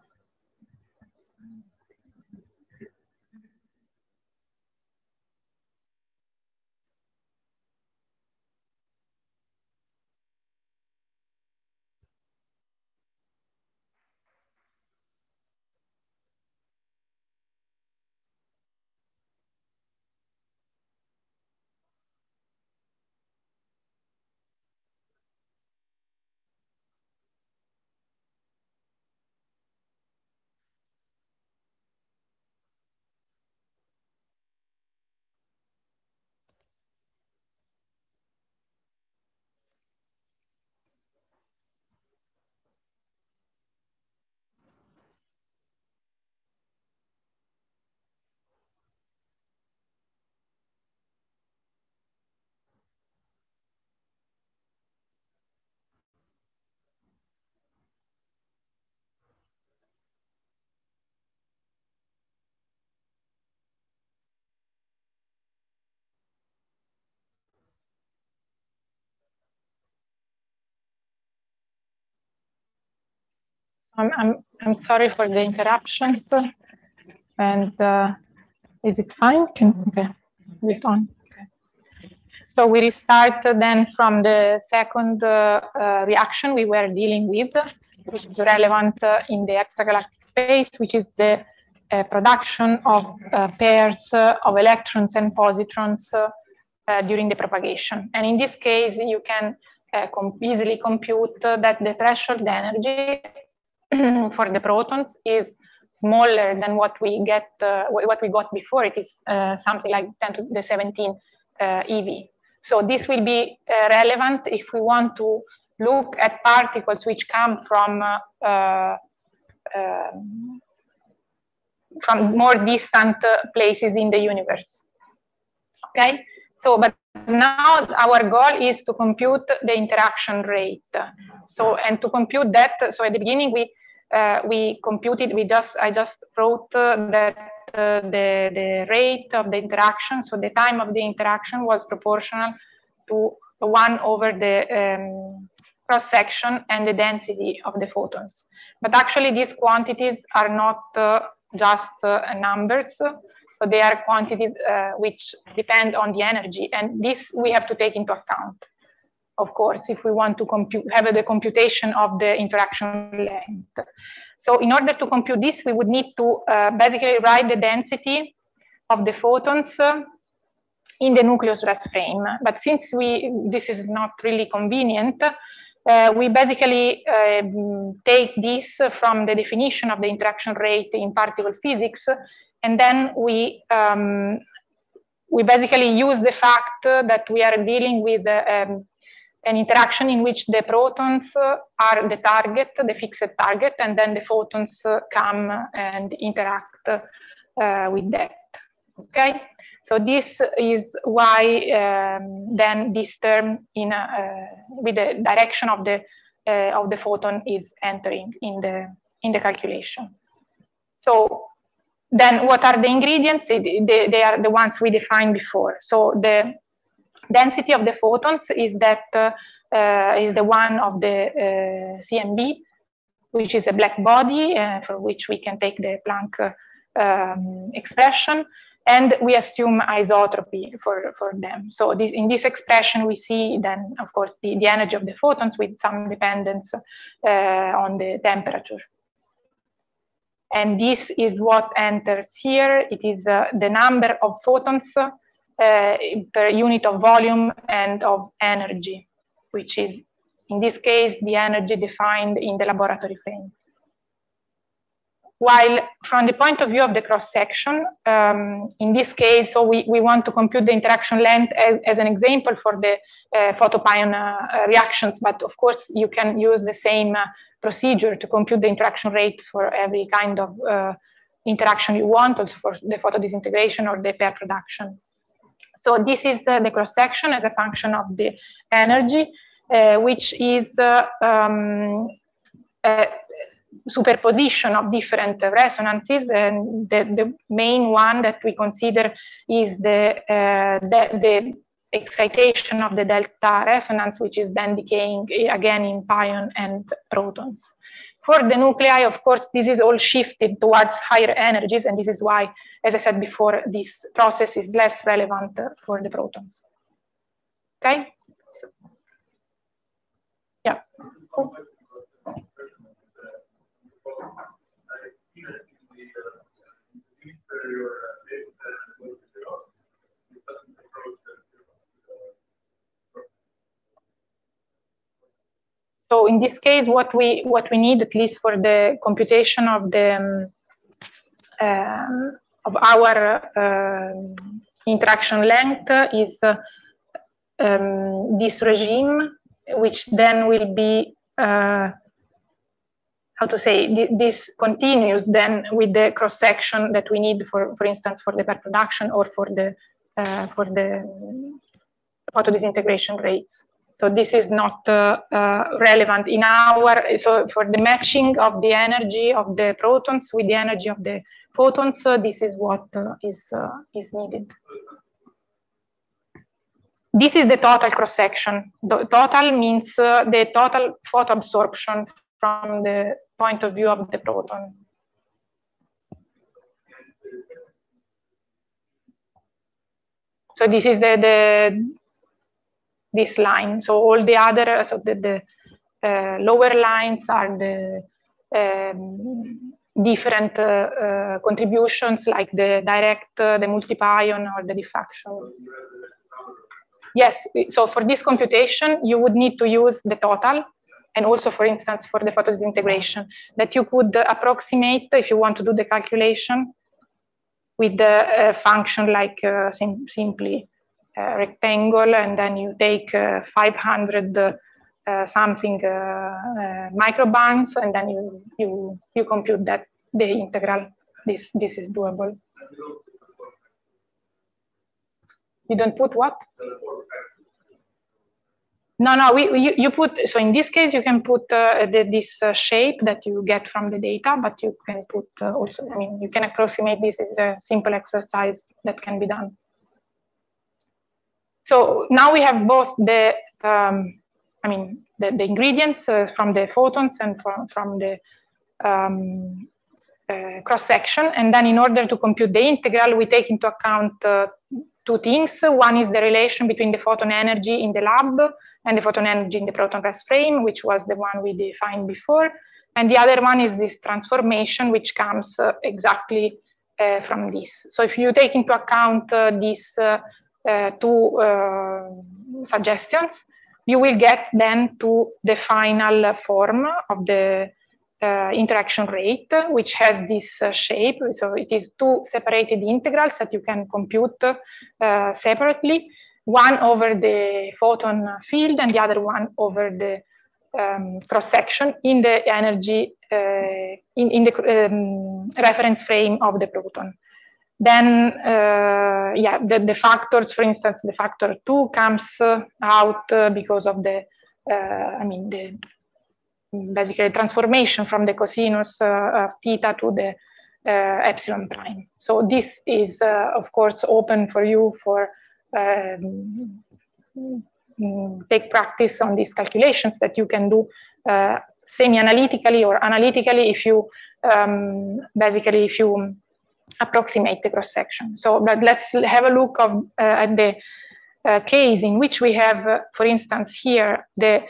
Speaker 1: I'm sorry for the interruptions. And is it fine? Okay, is it on? Okay. So we restart then from the second reaction we were dealing with, which is relevant in the extragalactic space, which is the production of pairs of electrons and positrons during the propagation. And in this case, you can easily compute that the threshold energy for the protons is smaller than what we got before. It is something like 10 to the 17 eV. So this will be relevant if we want to look at particles which come from more distant places in the universe. Okay, so but now our goal is to compute the interaction rate. So and to compute that, so at the beginning we computed. I just wrote that the rate of the interaction, so the time of the interaction was proportional to 1 over the cross section and the density of the photons. But actually, these quantities are not just numbers. So they are quantities which depend on the energy, and this we have to take into account. of course, if we want to have the computation of the interaction length. So in order to compute this, we would need to basically write the density of the photons in the nucleus rest frame. But since this is not really convenient, we basically take this from the definition of the interaction rate in particle physics, and then we basically use the fact that we are dealing with an interaction in which the protons are the target, the fixed target, and then the photons come and interact with that. Okay, so this is why then this term with the direction of the photon is entering in the calculation. So then what are the ingredients? They are the ones we defined before. So the density of the photons is the one of the CMB, which is a black body for which we can take the Planck expression, and we assume isotropy for them. So in this expression, we see then, of course, the energy of the photons with some dependence on the temperature. And this is what enters here. It is the number of photons per unit of volume and of energy, which is, in this case, the energy defined in the laboratory frame. While from the point of view of the cross-section, in this case, so we want to compute the interaction length as an example for the photopion reactions, but of course you can use the same procedure to compute the interaction rate for every kind of interaction you want, also for the photodisintegration or the pair production. So this is the cross-section as a function of the energy, which is superposition of different resonances, and the main one that we consider is the excitation of the delta resonance, which is then decaying again in pion and protons. For the nuclei, of course, this is all shifted towards higher energies, and this is why, as I said before, this process is less relevant for the protons. Okay? Yeah. Cool. So in this case, what we need, at least for the computation of the of our interaction length, is this regime, which then will be how to say, this continues then with the cross section that we need for instance, for the pair production or for the photodisintegration rates. So this is not relevant in our, so for the matching of the energy of the protons with the energy of the photons, this is what is needed. This is the total cross-section. Total means the total photoabsorption from the point of view of the proton. So this is this line. So all the other, so the lower lines are the different contributions, like the direct, the multi-pion, or the diffraction. Yes, so for this computation, you would need to use the total, and also, for instance, for the photodisintegration, that you could approximate if you want to do the calculation with the function like simply rectangle, and then you take 500 something microbarns, and then you compute that the integral. This is doable. You don't put what? No, you put, so in this case you can put this shape that you get from the data, but you can put also, I mean, you can approximate. This is a simple exercise that can be done. So now we have both the, I mean, the ingredients from the photons and from the cross-section. And then in order to compute the integral, we take into account two things. One is the relation between the photon energy in the lab and the photon energy in the proton rest frame, which was the one we defined before. And the other one is this transformation, which comes exactly from this. So if you take into account these two suggestions, you will get then to the final form of the interaction rate, which has this shape. So it is two separated integrals that you can compute separately, one over the photon field and the other one over the cross-section in the energy, in the reference frame of the proton. Then, yeah, the factors, for instance, the factor 2 comes out because of the, basically transformation from the cosinus of theta to the epsilon prime. So this is, of course, open for you for take practice on these calculations that you can do semi-analytically or analytically if you basically if you approximate the cross section. So, but let's have a look at the case in which we have, for instance, here the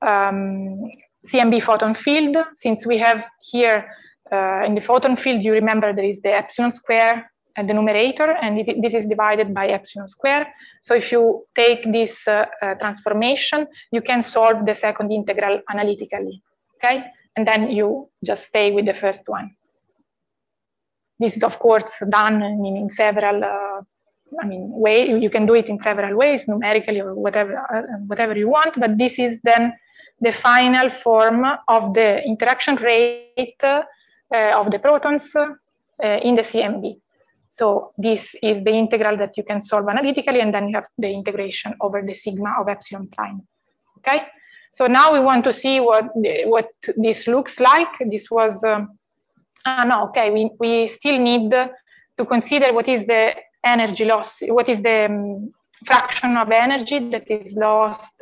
Speaker 1: CMB photon field. Since we have here in the photon field, you remember there is the epsilon square at the numerator, and this is divided by epsilon square. So if you take this transformation, you can solve the second integral analytically, okay? And then you just stay with the first one. This is, of course, done in several, ways. You can do it in several ways, numerically or whatever you want, but this is then the final form of the interaction rate of the protons in the CMB. So this is the integral that you can solve analytically, and then you have the integration over the sigma of epsilon prime. Okay. So now we want to see what this looks like. This was okay. We still need to consider what is the energy loss. What is the fraction of energy that is lost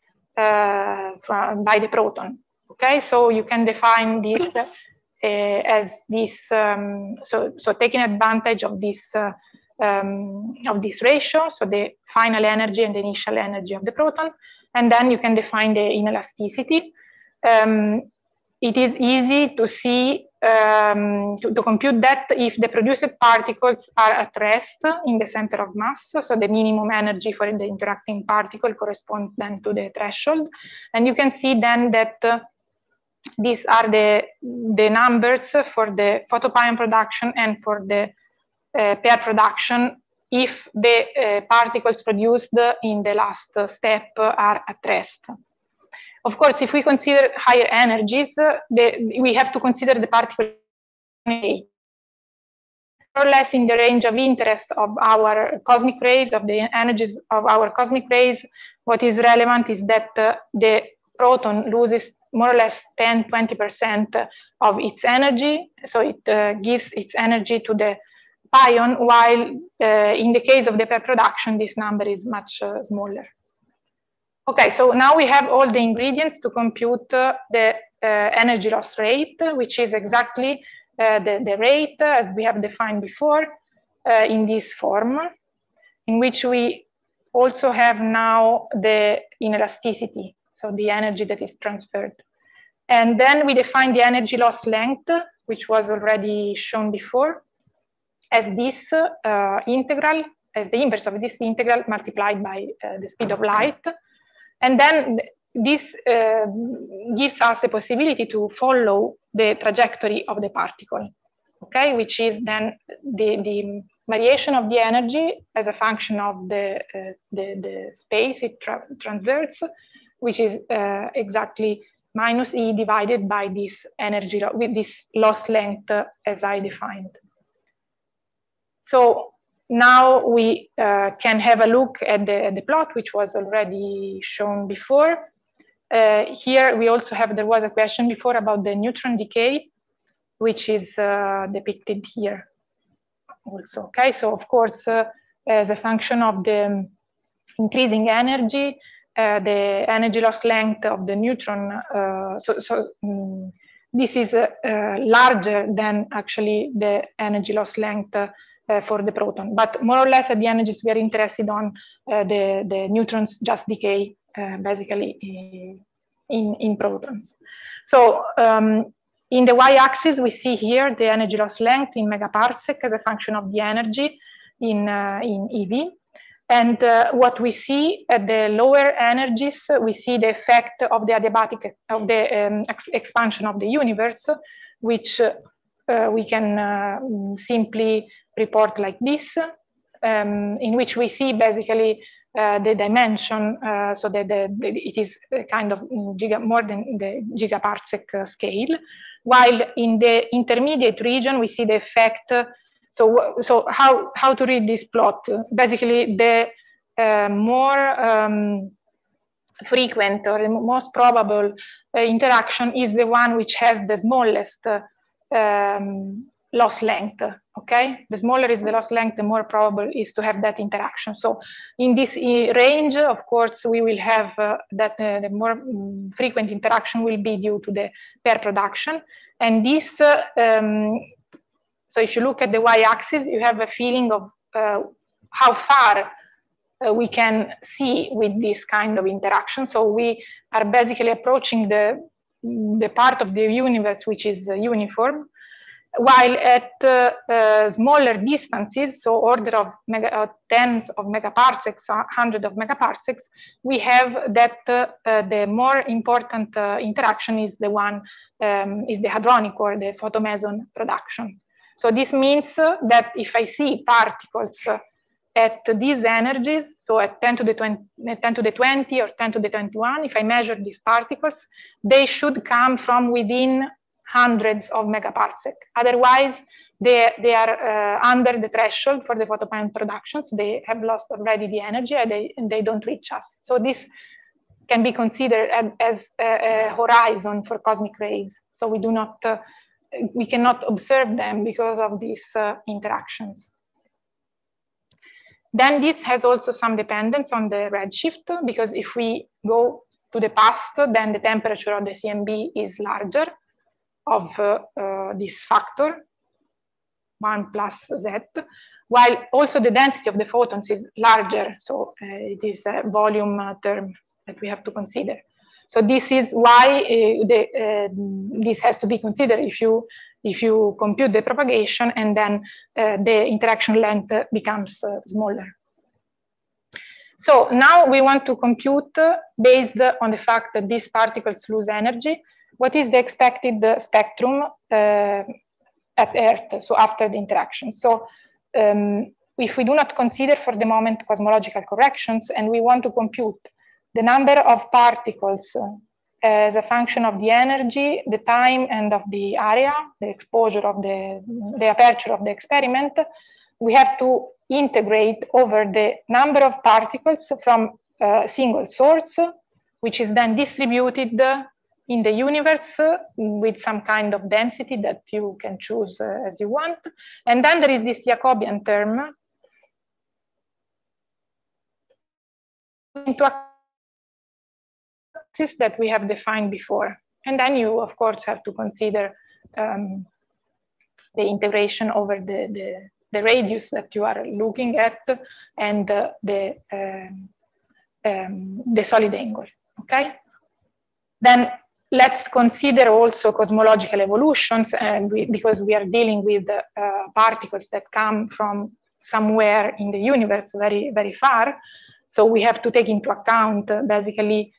Speaker 1: by the proton? Okay. So you can define this. As this, so taking advantage of this ratio, so the final energy and the initial energy of the proton, and then you can define the inelasticity. It is easy to see, to compute that if the produced particles are at rest in the center of mass, so the minimum energy for the interacting particle corresponds then to the threshold, and you can see then that these are the numbers for the photopion production and for the pair production if the particles produced in the last step are at rest. Of course, if we consider higher energies, we have to consider the particle more or less in the range of interest of our cosmic rays, of the energies of our cosmic rays. What is relevant is that the proton loses more or less 10–20% of its energy. So it gives its energy to the pion, while in the case of the pair production, this number is much smaller. Okay, so now we have all the ingredients to compute the energy loss rate, which is exactly the rate as we have defined before in this form, in which we also have now the inelasticity. So the energy that is transferred. And then we define the energy loss length, which was already shown before, as this integral, as the inverse of this integral multiplied by the speed of light. And then this gives us the possibility to follow the trajectory of the particle, okay, which is then the variation of the energy as a function of the space it transverses, which is exactly minus E divided by this energy, with this loss length as I defined. So now we can have a look at the plot, which was already shown before. Here we also have, there was a question before about the neutron decay, which is depicted here also, okay? So of course, as a function of the increasing energy, the energy loss length of the neutron, this is larger than actually the energy loss length for the proton. But more or less at the energies we are interested on, the neutrons just decay basically in protons. So in the y-axis, we see here the energy loss length in megaparsec as a function of the energy in EV. And what we see at the lower energies, we see the effect of the adiabatic, of the expansion of the universe, which we can simply report like this, in which we see basically the dimension, so that it is kind of more than the gigaparsec scale, while in the intermediate region we see the effect. So how to read this plot? Basically, the more frequent or the most probable interaction is the one which has the smallest loss length, okay? The smaller is the loss length, the more probable is to have that interaction. So in this range, of course, we will have that the more frequent interaction will be due to the pair production. And this, so if you look at the y-axis, you have a feeling of how far we can see with this kind of interaction. So we are basically approaching the part of the universe which is uniform, while at smaller distances, so order of tens of megaparsecs, hundreds of megaparsecs, we have that the more important interaction is the one, is the hadronic or the photomeson production. So this means that if I see particles at these energies, so at 10 to the 20 or 10 to the 21, if I measure these particles, they should come from within hundreds of megaparsec. Otherwise, they are under the threshold for the photomeson production, so they have lost already the energy and they don't reach us. So this can be considered as a horizon for cosmic rays. So we do not, we cannot observe them because of these interactions. Then this has also some dependence on the redshift, because if we go to the past, then the temperature of the CMB is larger of this factor, 1 plus Z, while also the density of the photons is larger. So it is a volume term that we have to consider. So this is why this has to be considered if you compute the propagation, and then the interaction length becomes smaller. So now we want to compute, based on the fact that these particles lose energy, what is the expected spectrum at Earth, so after the interaction. So if we do not consider for the moment cosmological corrections, and we want to compute the number of particles as a function of the energy, the time, and of the area, the exposure of the aperture of the experiment, we have to integrate over the number of particles from a single source, which is then distributed in the universe with some kind of density that you can choose as you want. And then there is this Jacobian term into axis that we have defined before. And then you, of course, have to consider the integration over the radius that you are looking at and the solid angle, okay? Then let's consider also cosmological evolutions, and because we are dealing with particles that come from somewhere in the universe very, very far. So we have to take into account basically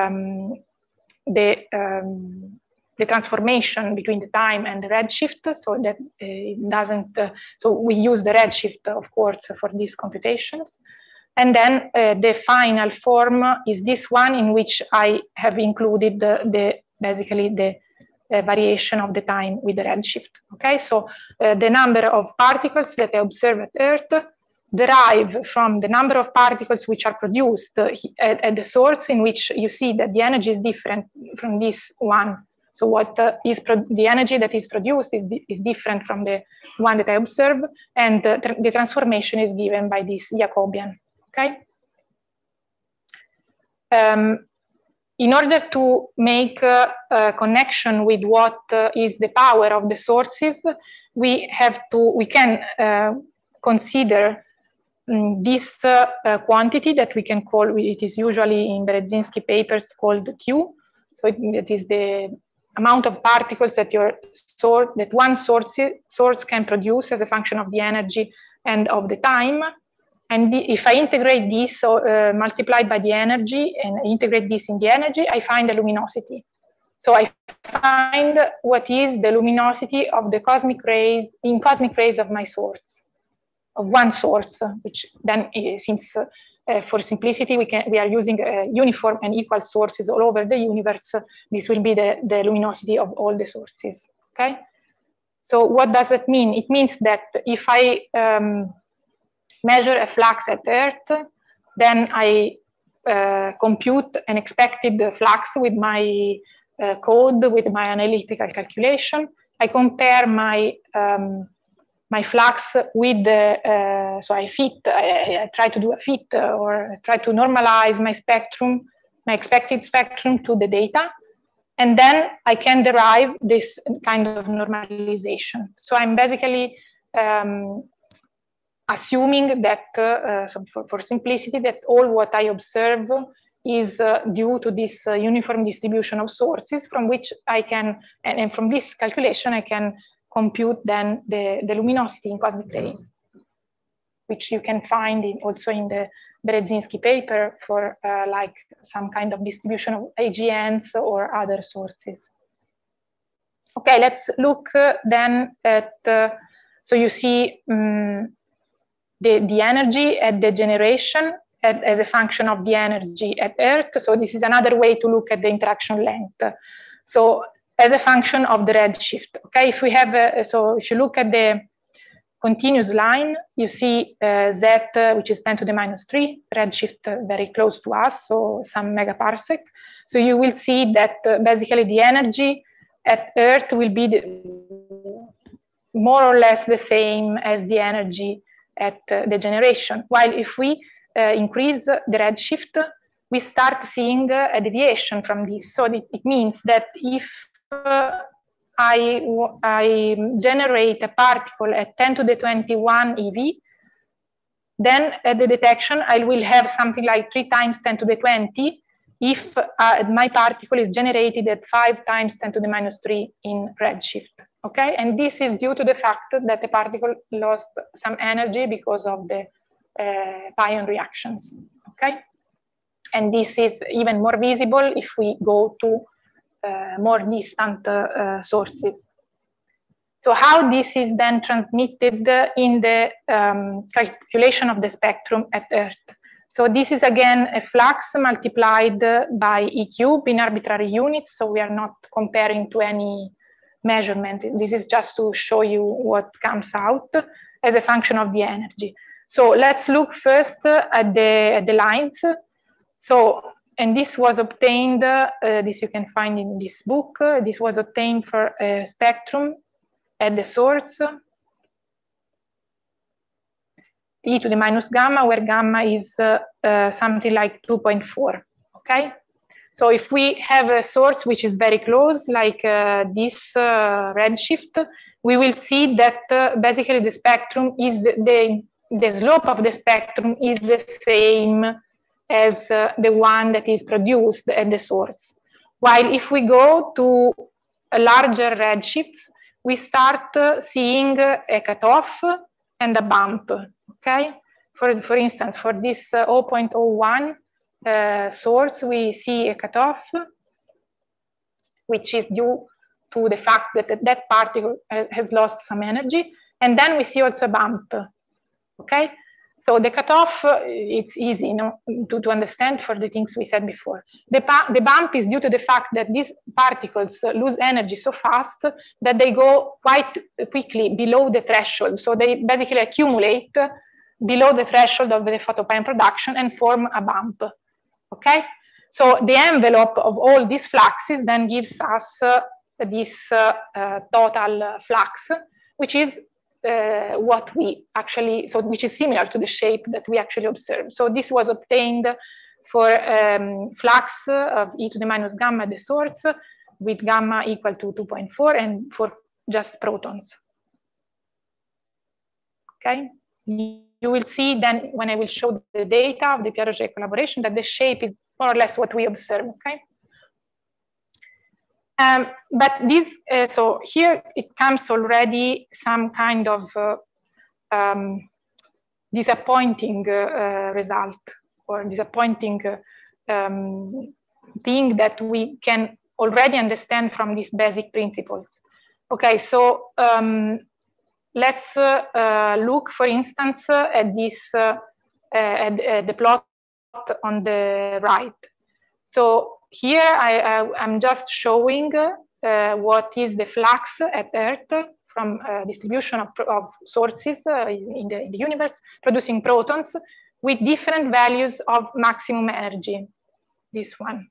Speaker 1: the transformation between the time and the redshift, so that it doesn't, so we use the redshift, of course, for these computations. And then the final form is this one, in which I have included basically the variation of the time with the redshift. Okay, so the number of particles that I observe at Earth derive from the number of particles which are produced at the source, in which you see that the energy is different from this one. So what is the energy that is produced is different from the one that I observe, and the transformation is given by this Jacobian. Okay. In order to make a connection with what is the power of the sources, we can consider this quantity that we can call, it is usually in Berezinski papers called Q. So it is the amount of particles that one source can produce as a function of the energy and of the time. And if I integrate this multiplied by the energy and integrate this in the energy, I find the luminosity. So I find what is the luminosity of the cosmic rays of my source, of one source, which then, since for simplicity we are using uniform and equal sources all over the universe, this will be the luminosity of all the sources. Okay. So what does that mean? It means that if I measure a flux at Earth, then I compute an expected flux with my code, with my analytical calculation. I compare my my flux with the, so I try to do a fit or try to normalize my spectrum, my expected spectrum to the data. And then I can derive this kind of normalization. So I'm basically assuming that, so for simplicity, that all what I observe is due to this uniform distribution of sources from which I can, and from this calculation, I can compute then the luminosity in cosmic rays, which you can find also in the Berezinski paper for like some kind of distribution of AGNs or other sources. Okay, let's look then at, so you see the energy at the generation as a function of the energy at Earth. So this is another way to look at the interaction length. So as a function of the redshift. Okay, if we have, so if you look at the continuous line, you see Z, which is 10 to the minus 3, redshift very close to us, so some megaparsec. So you will see that basically the energy at Earth will be more or less the same as the energy at the generation. While if we increase the redshift, we start seeing a deviation from this. So it means that if I generate a particle at 10 to the 21 eV, then at the detection, I will have something like 3 times 10 to the 20 if my particle is generated at 5 times 10 to the minus 3 in redshift. Okay, and this is due to the fact that the particle lost some energy because of the pion reactions. Okay, and this is even more visible if we go to more distant sources. So how this is then transmitted in the calculation of the spectrum at Earth. So this is again a flux multiplied by E cube in arbitrary units. So we are not comparing to any measurement. This is just to show you what comes out as a function of the energy. So let's look first at the lines. So, and this was obtained, this you can find in this book, this was obtained for a spectrum at the source, e to the minus gamma, where gamma is something like 2.4, okay? So if we have a source which is very close, like this redshift, we will see that basically the spectrum is, the slope of the spectrum is the same as the one that is produced at the source. While if we go to a larger redshifts, we start seeing a cutoff and a bump, okay? For instance, for this 0.01 source, we see a cutoff, which is due to the fact that that particle has lost some energy, and then we see also a bump, okay? So the cutoff, it's easy, you know, to understand for the things we said before. The bump is due to the fact that these particles lose energy so fast that they go quite quickly below the threshold. So they basically accumulate below the threshold of the photopion production and form a bump, okay? So the envelope of all these fluxes then gives us this total flux, which is what we actually, so which is similar to the shape that we actually observe. So this was obtained for flux of e to the minus gamma at the source with gamma equal to 2.4 and for just protons. Okay, you will see then when I will show the data of the Pierre-Roger collaboration that the shape is more or less what we observe, okay? But this, so here it comes already some kind of disappointing result or disappointing thing that we can already understand from these basic principles. Okay, so let's look, for instance, at this at the plot on the right. So here I'm just showing what is the flux at Earth from distribution of sources in the universe producing protons with different values of maximum energy. This one.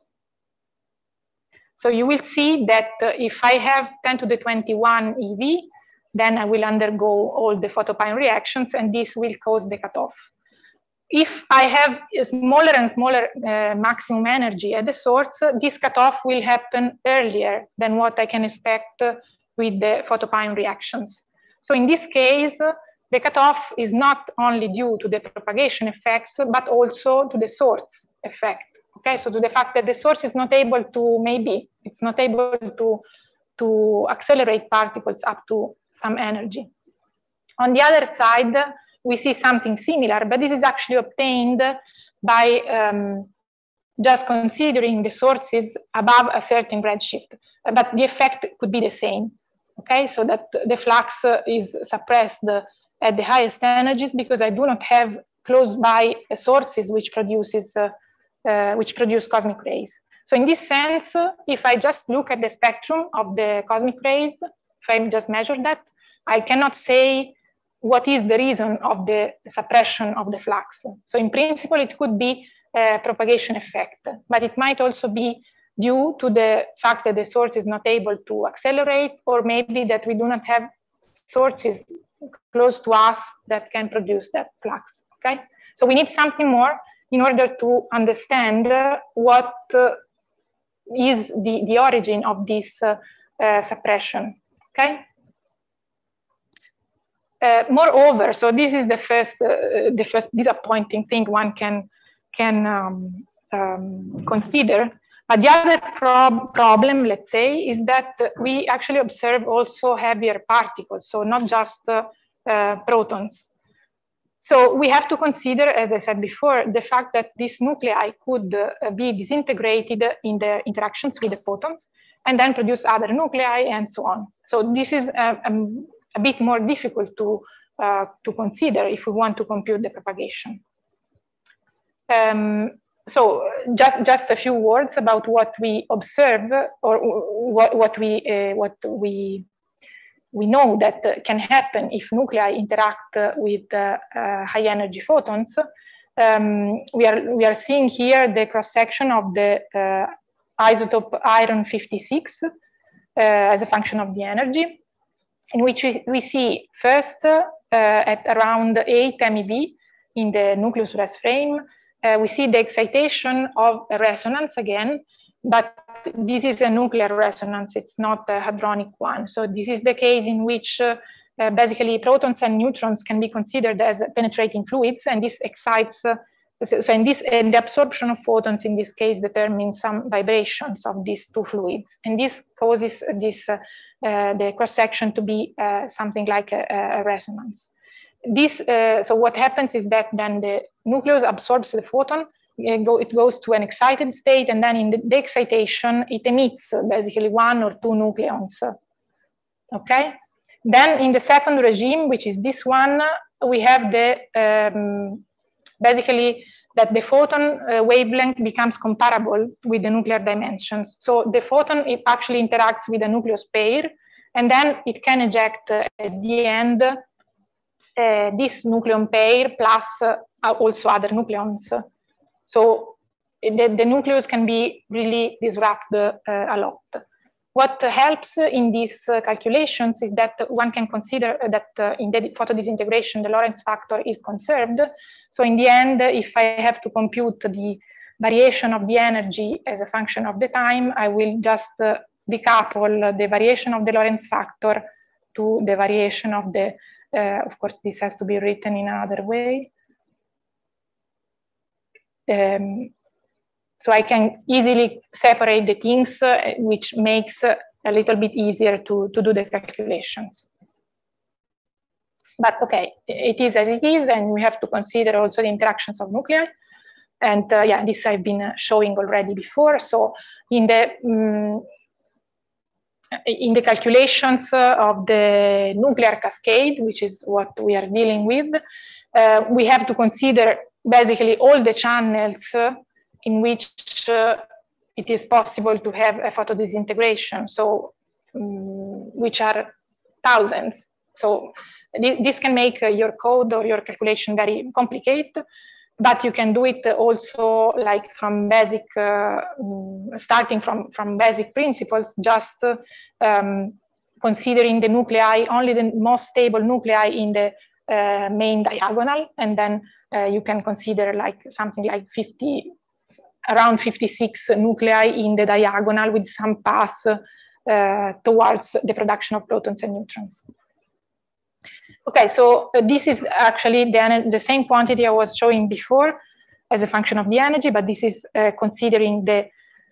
Speaker 1: So you will see that if I have 10 to the 21 eV, then I will undergo all the photopion reactions, and this will cause the cutoff. If I have a smaller and smaller maximum energy at the source, this cutoff will happen earlier than what I can expect with the photopion reactions. So in this case, the cutoff is not only due to the propagation effects, but also to the source effect. Okay, so to the fact that the source is not able to, maybe it's not able to accelerate particles up to some energy. On the other side, we see something similar, but this is actually obtained by just considering the sources above a certain redshift, but the effect could be the same. Okay, so that the flux is suppressed at the highest energies because I do not have close by sources which produce cosmic rays. So in this sense, if I just look at the spectrum of the cosmic rays, if I just measure that, I cannot say what is the reason of the suppression of the flux. So in principle, it could be a propagation effect, but it might also be due to the fact that the source is not able to accelerate, or maybe that we do not have sources close to us that can produce that flux, okay? So we need something more in order to understand what is the origin of this suppression, okay? Moreover, so this is the first disappointing thing one can consider. But the other problem, let's say, is that we actually observe also heavier particles, so not just protons. So we have to consider, as I said before, the fact that this nuclei could be disintegrated in the interactions with the photons and then produce other nuclei and so on. So this is a bit more difficult to consider if we want to compute the propagation. So just a few words about what we observe, or what we know that can happen if nuclei interact with high energy photons. We are seeing here the cross section of the isotope iron 56 as a function of the energy, in which we see first at around 8 MeV in the nucleus res frame. We see the excitation of a resonance again, but this is a nuclear resonance, it's not a hadronic one. So this is the case in which basically protons and neutrons can be considered as penetrating fluids, and this excites, so in this, the absorption of photons in this case determines some vibrations of these two fluids. And this causes this, the cross-section to be something like a resonance. This, so what happens is that then the nucleus absorbs the photon, it goes to an excited state, and then in the excitation, it emits basically 1 or 2 nucleons, okay? Then in the second regime, which is this one, we have the, basically that the photon wavelength becomes comparable with the nuclear dimensions. So the photon, it actually interacts with a nucleus pair, and then it can eject at the end this nucleon pair plus also other nucleons. So the nucleus can be really disrupted a lot. What helps in these calculations is that one can consider that in the photodisintegration, the Lorentz factor is conserved. So in the end, if I have to compute the variation of the energy as a function of the time, I will just decouple the variation of the Lorentz factor to the variation of the Of course, this has to be written in another way. So I can easily separate the things, which makes a little bit easier to do the calculations. But okay, it is as it is, and we have to consider also the interactions of nuclei. And yeah, this I've been showing already before. So in the calculations of the nuclear cascade, which is what we are dealing with, we have to consider basically all the channels in which it is possible to have a photodisintegration, so which are thousands. So this can make your code or your calculation very complicated, but you can do it also like from basic, starting from basic principles, just considering the nuclei, only the most stable nuclei in the main diagonal, and then you can consider like something like around 56 nuclei in the diagonal with some path towards the production of protons and neutrons. Okay, so this is actually the same quantity I was showing before as a function of the energy, but this is considering the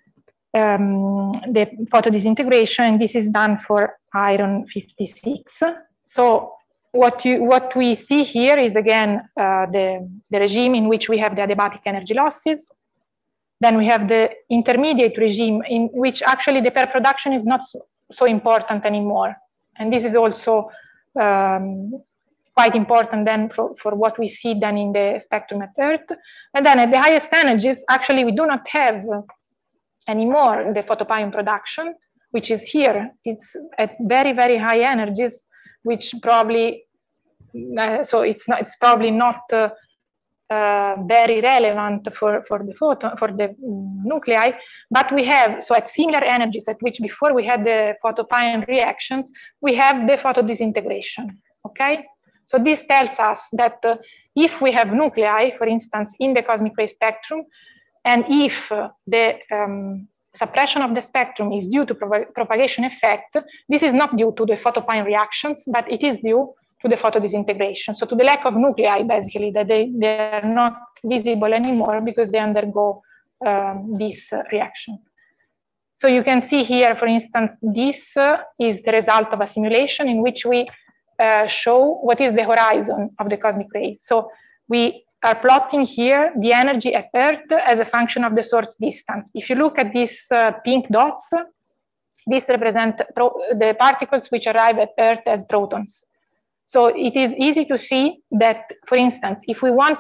Speaker 1: photodisintegration, and this is done for iron 56. So what we see here is again the regime in which we have the adiabatic energy losses. Then we have the intermediate regime in which actually the pair production is not so important anymore. And this is also quite important then for what we see then in the spectrum at Earth. And then at the highest energies, actually we do not have anymore the photopion production, which is here. It's at very, very high energies, which probably, so it's probably not very relevant for the nuclei, but we have, so at similar energies at which before we had the photopion reactions, we have the photodisintegration, okay? So this tells us that if we have nuclei, for instance, in the cosmic ray spectrum, and if the suppression of the spectrum is due to propagation effect, this is not due to the photopion reactions, but it is due to the photodisintegration. So to the lack of nuclei, basically, that they are not visible anymore because they undergo this reaction. So you can see here, for instance, this is the result of a simulation in which we show what is the horizon of the cosmic rays. So we are plotting here the energy at Earth as a function of the source distance. If you look at these pink dots, these represent the particles which arrive at Earth as protons. So it is easy to see that, for instance, if we want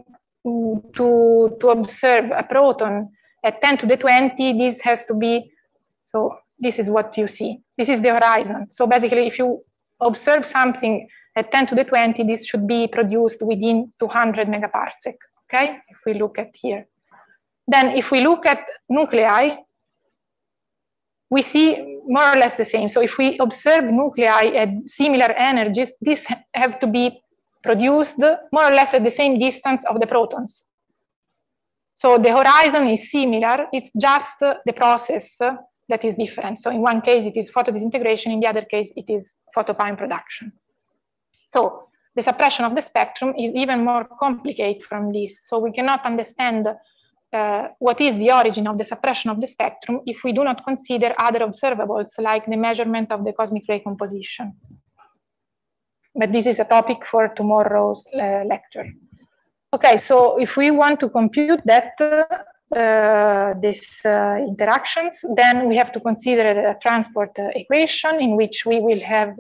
Speaker 1: to observe a proton at 10 to the 20, this has to be, so this is what you see. This is the horizon. So basically, if you observe something at 10 to the 20, this should be produced within 200 megaparsec, okay? If we look at here. Then if we look at nuclei, we see more or less the same. So if we observe nuclei at similar energies, these have to be produced more or less at the same distance of the protons. So the horizon is similar, it's just the process that is different. So in one case it is photodisintegration, in the other case it is photopion production. So the suppression of the spectrum is even more complicated from this. So we cannot understand what is the origin of the suppression of the spectrum if we do not consider other observables like the measurement of the cosmic ray composition. But this is a topic for tomorrow's lecture. Okay, so if we want to compute that, these interactions, then we have to consider a transport equation in which we will have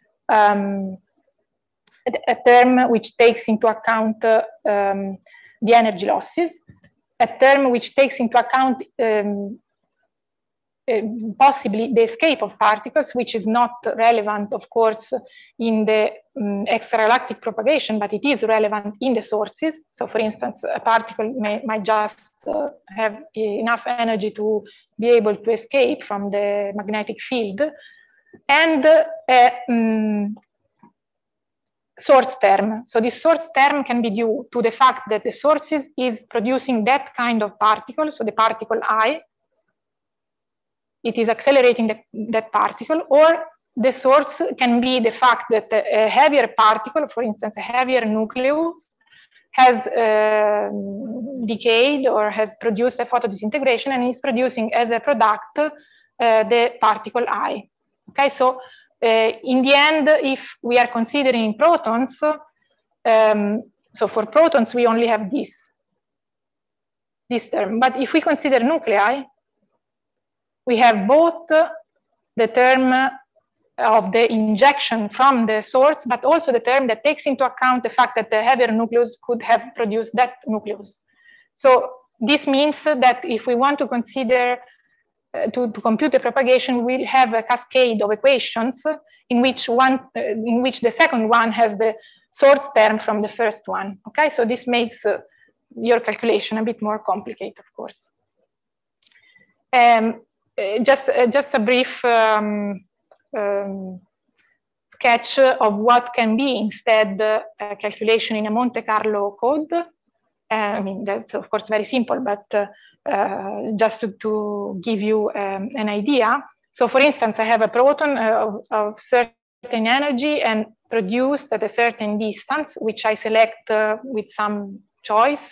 Speaker 1: a term which takes into account the energy losses, a term which takes into account possibly the escape of particles, which is not relevant, of course, in the extragalactic propagation, but it is relevant in the sources. So, for instance, a particle might just have enough energy to be able to escape from the magnetic field, and source term. So this source term can be due to the fact that the source is producing that kind of particle, so the particle I, it is accelerating that particle, or the source can be the fact that a heavier particle, for instance, a heavier nucleus, has decayed or has produced a photodisintegration and is producing as a product the particle I. Okay, so in the end, if we are considering protons, so for protons we only have this term. But if we consider nuclei, we have both the term of the injection from the source, but also the term that takes into account the fact that the heavier nucleus could have produced that nucleus. So this means that if we want to consider, to compute the propagation, we'll have a cascade of equations in which the second one has the source term from the first one. Okay, so this makes your calculation a bit more complicated, of course. Just a brief sketch of what can be instead a calculation in a Monte Carlo code. I mean, that's of course very simple, but just to give you an idea. So for instance, I have a proton of certain energy and produced at a certain distance, which I select with some choice.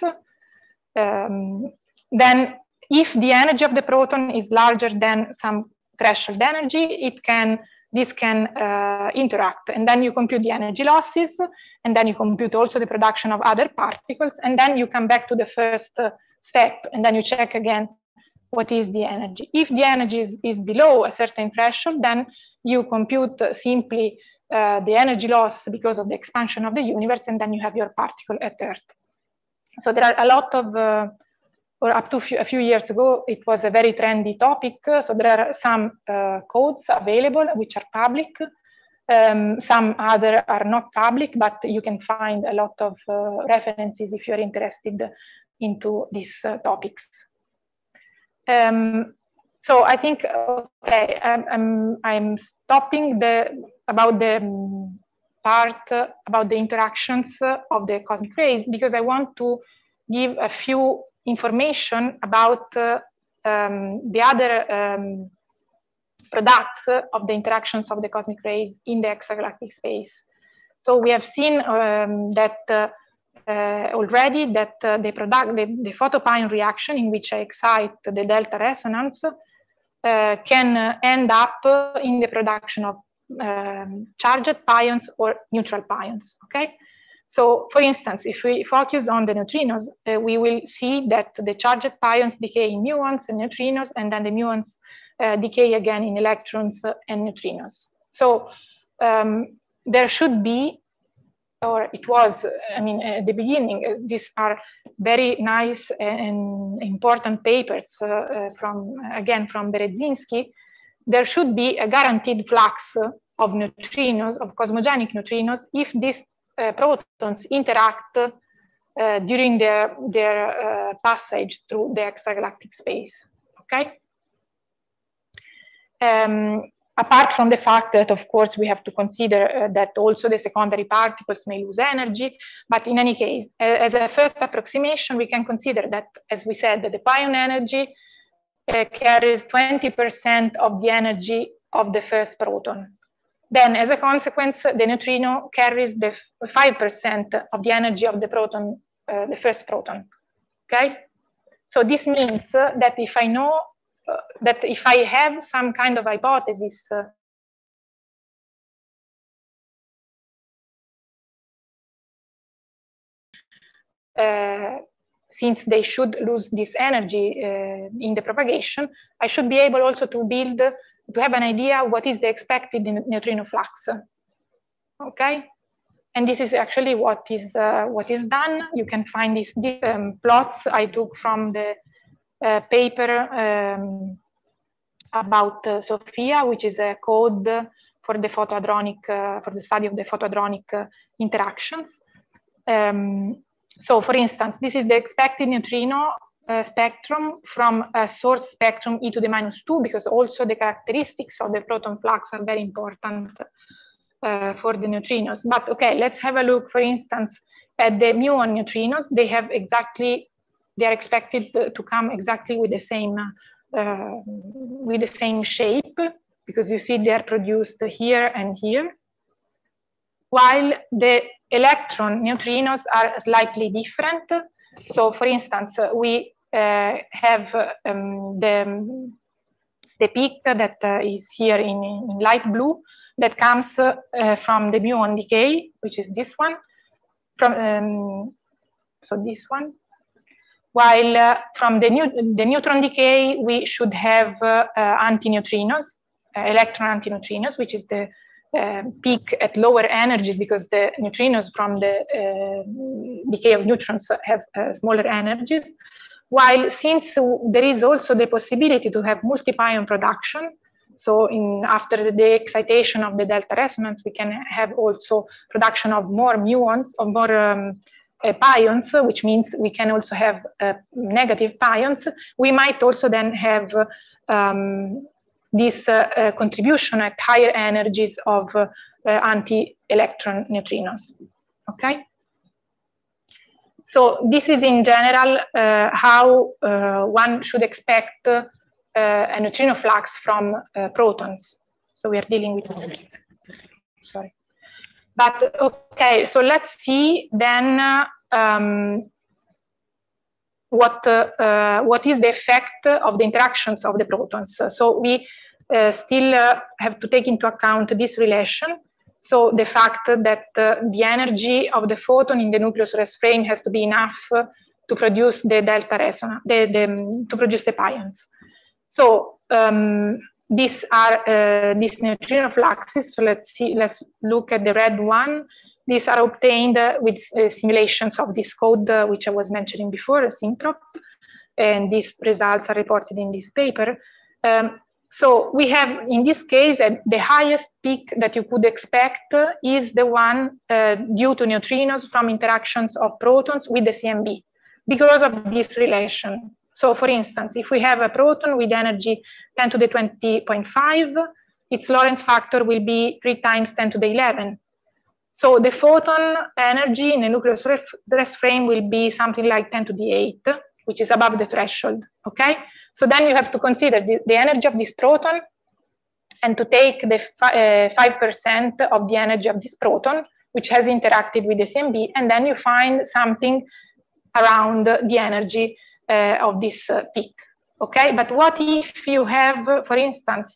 Speaker 1: Then if the energy of the proton is larger than some threshold energy, this can interact, and then you compute the energy losses, and then you compute also the production of other particles, and then you come back to the first step, and then you check again what is the energy. If the energy is below a certain threshold, then you compute simply the energy loss because of the expansion of the universe, and then you have your particle at Earth. So there are a lot of or up to a few years ago, it was a very trendy topic. So there are some codes available which are public. Some other are not public, but you can find a lot of references if you're interested into these topics. So I think, okay, I'm stopping about the part about the interactions of the cosmic rays, because I want to give a few information about the other products of the interactions of the cosmic rays in the extragalactic space. So we have seen that already that the photopion reaction, in which I excite the delta resonance, can end up in the production of charged pions or neutral pions. Okay. So, for instance, if we focus on the neutrinos, we will see that the charged pions decay in muons and neutrinos, and then the muons decay again in electrons and neutrinos. So there should be, or it was, I mean, at the beginning, these are very nice and important papers from Berezinski. There should be a guaranteed flux of neutrinos, of cosmogenic neutrinos, if these protons interact during their passage through the extragalactic space. Okay. Apart from the fact that, of course, we have to consider that also the secondary particles may lose energy, but in any case, as a first approximation, we can consider that, as we said, that the pion energy carries 20% of the energy of the first proton. Then, as a consequence, the neutrino carries the 5% of the energy of the proton, the first proton. Okay, so this means that if I know that if I have some kind of hypothesis since they should lose this energy in the propagation, I should be able also to have an idea what is the expected neutrino flux. Okay, and this is actually what is done. You can find these plots I took from the paper about SOFIA, which is a code for the photohadronic, for the study of the photohadronic interactions. So, for instance, this is the expected neutrino spectrum from a source spectrum e to the -2, because also the characteristics of the proton flux are very important for the neutrinos. But okay, let's have a look, for instance, at the muon neutrinos. They are expected to come exactly with the same shape. because you see they are produced here and here, while the electron neutrinos are slightly different. So for instance, we have the peak that is here in light blue that comes from the muon decay, which is this one, so this one. While from the neutron decay, we should have antineutrinos, electron antineutrinos, which is the peak at lower energies, because the neutrinos from the decay of neutrons have smaller energies. While since there is also the possibility to have multi-pion production, so after the excitation of the delta resonance, we can have also production of more muons, or more pions, which means we can also have negative pions. We might also then have this contribution at higher energies of anti-electron neutrinos, okay? So this is in general how one should expect a neutrino flux from protons. So we are dealing with, sorry. But okay, so let's see then what is the effect of the interactions of the protons. So we still have to take into account this relation. So the fact that the energy of the photon in the nucleus rest frame has to be enough to produce the delta resonance, to produce the pions. So these are these neutrino fluxes. So let's look at the red one. These are obtained with simulations of this code, which I was mentioning before, Syntrop, and these results are reported in this paper. So we have, in this case, the highest peak that you could expect is the one due to neutrinos from interactions of protons with the CMB, because of this relation. So for instance, if we have a proton with energy 10 to the 20.5, its Lorentz factor will be 3 times 10 to the 11. So the photon energy in the nucleus rest frame will be something like 10 to the 8, which is above the threshold, okay? So then you have to consider the energy of this proton and to take the 5% of the energy of this proton, which has interacted with the CMB, and then you find something around the energy of this peak, okay? But what if you have, for instance,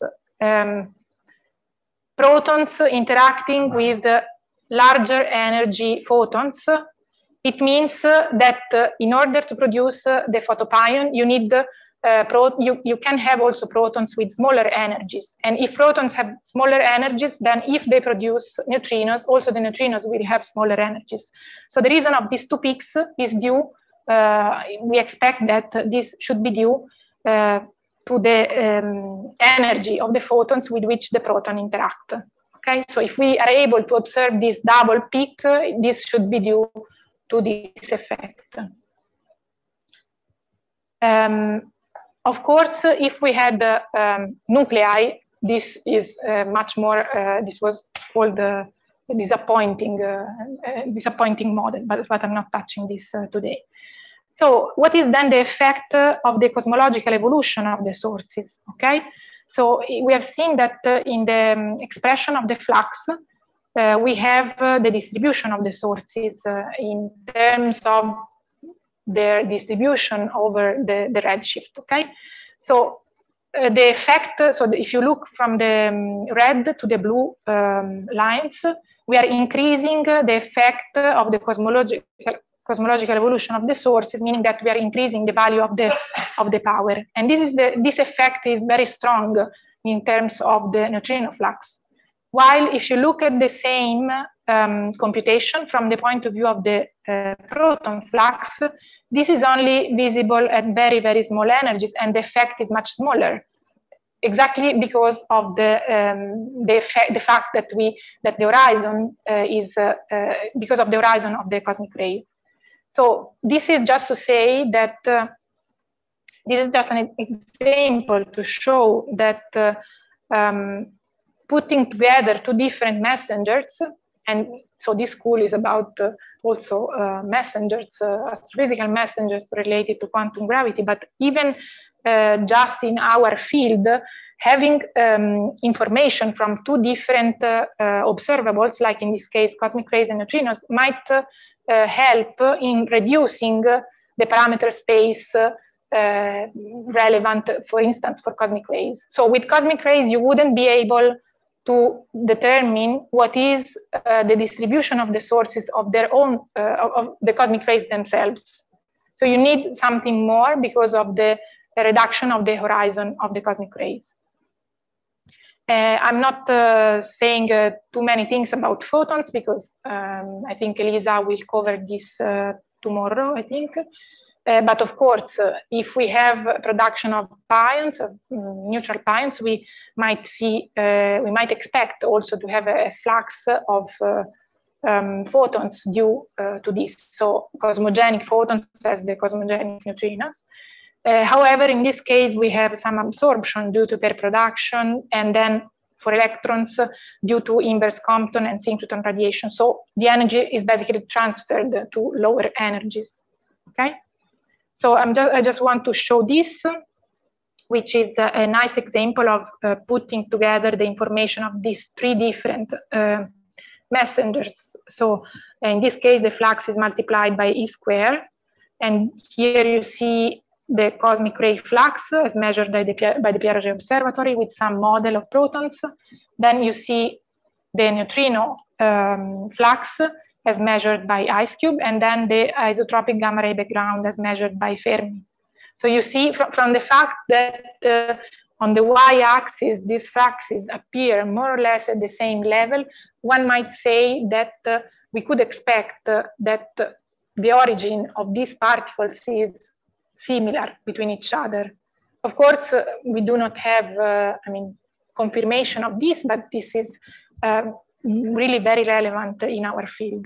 Speaker 1: protons interacting with larger energy photons? It means that in order to produce the photopion, you need you can have also protons with smaller energies. And if protons have smaller energies, then if they produce neutrinos, also the neutrinos will have smaller energies. So the reason of these two peaks is due, we expect that this should be due to the energy of the photons with which the proton interact. Okay, so if we are able to observe this double peak, this should be due to this effect. Of course, if we had nuclei, this is much more, this was called the disappointing model, but I'm not touching this today. So what is then the effect of the cosmological evolution of the sources, okay? So we have seen that in the expression of the flux, we have the distribution of the sources in terms of their distribution over the redshift, okay? So the effect, so if you look from the red to the blue lines, we are increasing the effect of the cosmological evolution of the sources, meaning that we are increasing the value of the power. And this effect is very strong in terms of the neutrino flux. While if you look at the same computation from the point of view of the proton flux, this is only visible at very, very small energies, and the effect is much smaller, exactly because of the fact that the horizon is because of the horizon of the cosmic rays. So this is just to say that this is just an example to show that putting together two different messengers, and so this school is about also messengers, astrophysical messengers related to quantum gravity, but even just in our field, having information from two different observables, like in this case, cosmic rays and neutrinos, might help in reducing the parameter space relevant, for instance, for cosmic rays. So with cosmic rays, you wouldn't be able to determine what is the distribution of the sources of their own, of the cosmic rays themselves. So you need something more because of the reduction of the horizon of the cosmic rays. I'm not saying too many things about photons because I think Elisa will cover this tomorrow, I think. But of course, if we have production of pions, of neutral pions, we might expect also to have a flux of photons due to this. So cosmogenic photons as the cosmogenic neutrinos. However, in this case, we have some absorption due to pair production, and then for electrons due to inverse Compton and synchrotron radiation. So the energy is basically transferred to lower energies. Okay. So I just want to show this, which is a nice example of putting together the information of these three different messengers. So in this case, the flux is multiplied by E squared. And here you see the cosmic ray flux as measured by the Pierre-Auger Observatory with some model of protons. Then you see the neutrino flux as measured by IceCube, and then the isotropic gamma ray background as measured by Fermi. So you see from the fact that on the y-axis, these fluxes appear more or less at the same level, one might say that we could expect that the origin of these particles is similar between each other. Of course, we do not have, confirmation of this, but this is really very relevant in our field.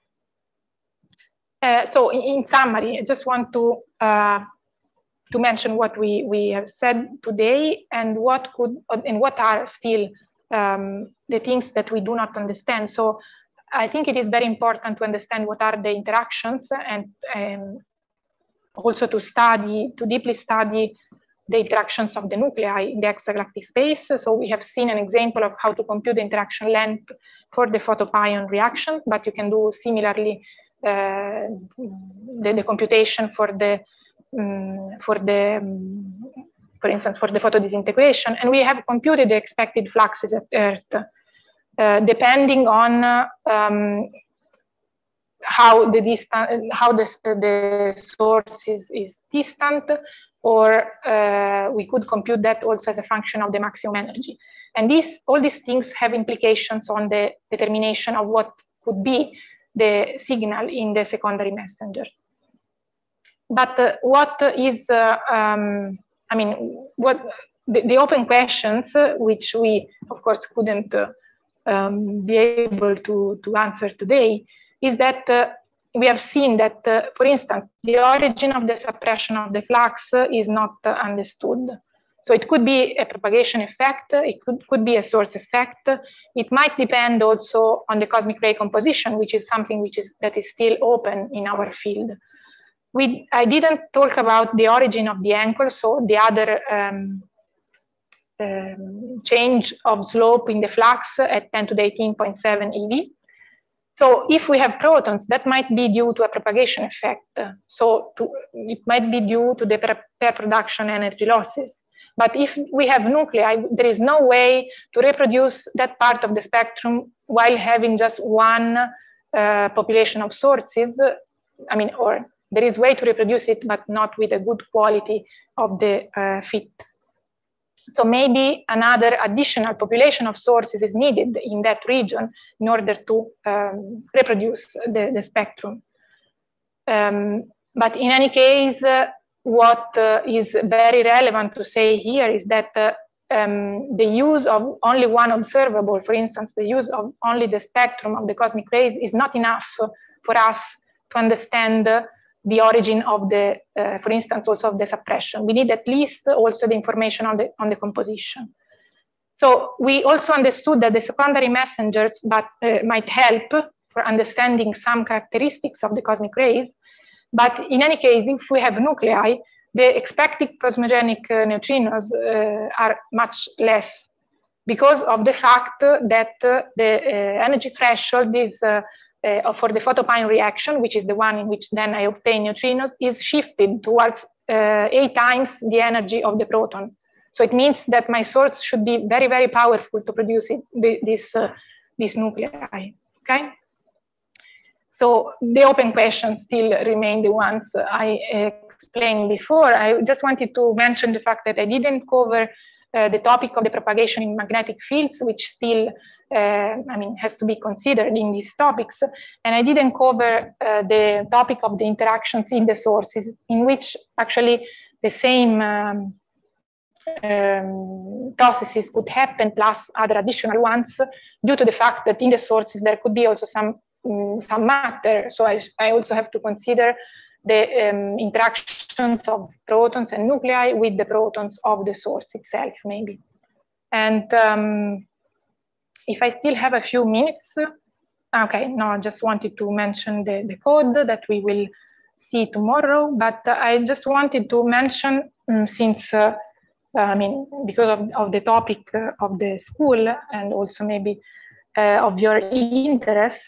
Speaker 1: So in summary, I just want to mention what we have said today and what are still the things that we do not understand. So I think it is very important to understand what are the interactions and also to deeply study the interactions of the nuclei in the extragalactic space. So we have seen an example of how to compute the interaction length for the photopion reaction, but you can do similarly the computation for instance, for the photodisintegration. And we have computed the expected fluxes at Earth, depending on how the source is distant, or we could compute that also as a function of the maximum energy. And all these things have implications on the determination of what could be the signal in the secondary messenger. But what is, what the open questions, which we of course couldn't be able to answer today, is that we have seen that, for instance, the origin of the suppression of the flux is not understood. So it could be a propagation effect, it could be a source effect. It might depend also on the cosmic ray composition, which is something that is still open in our field. I didn't talk about the origin of the anchor, so the other change of slope in the flux at 10 to the 18.7 eV. So if we have protons, that might be due to a propagation effect. So it might be due to the pair production energy losses. But if we have nuclei, there is no way to reproduce that part of the spectrum while having just one population of sources. Or there is way to reproduce it, but not with a good quality of the fit. So maybe another additional population of sources is needed in that region in order to reproduce the spectrum. But in any case, what is very relevant to say here is that the use of only one observable, for instance, the use of only the spectrum of the cosmic rays is not enough for us to understand the origin of the, for instance, also of the suppression. We need at least also the information on the composition. So we also understood that the secondary messengers might help for understanding some characteristics of the cosmic rays. But in any case, if we have nuclei, the expected cosmogenic neutrinos are much less, because of the fact that the energy threshold is for the photopine reaction, which is the one in which then I obtain neutrinos, is shifted towards 8 times the energy of the proton. So it means that my source should be very, very powerful to produce this nuclei. Okay. So the open questions still remain the ones I explained before. I just wanted to mention the fact that I didn't cover the topic of the propagation in magnetic fields, which still, has to be considered in these topics. And I didn't cover the topic of the interactions in the sources, in which actually the same processes could happen, plus other additional ones, due to the fact that in the sources there could be also some matter. So I also have to consider the interactions of protons and nuclei with the protons of the source itself, maybe. And if I still have a few minutes, okay, no, I just wanted to mention the code that we will see tomorrow, but I just wanted to mention, since, because of the topic of the school and also maybe of your interest,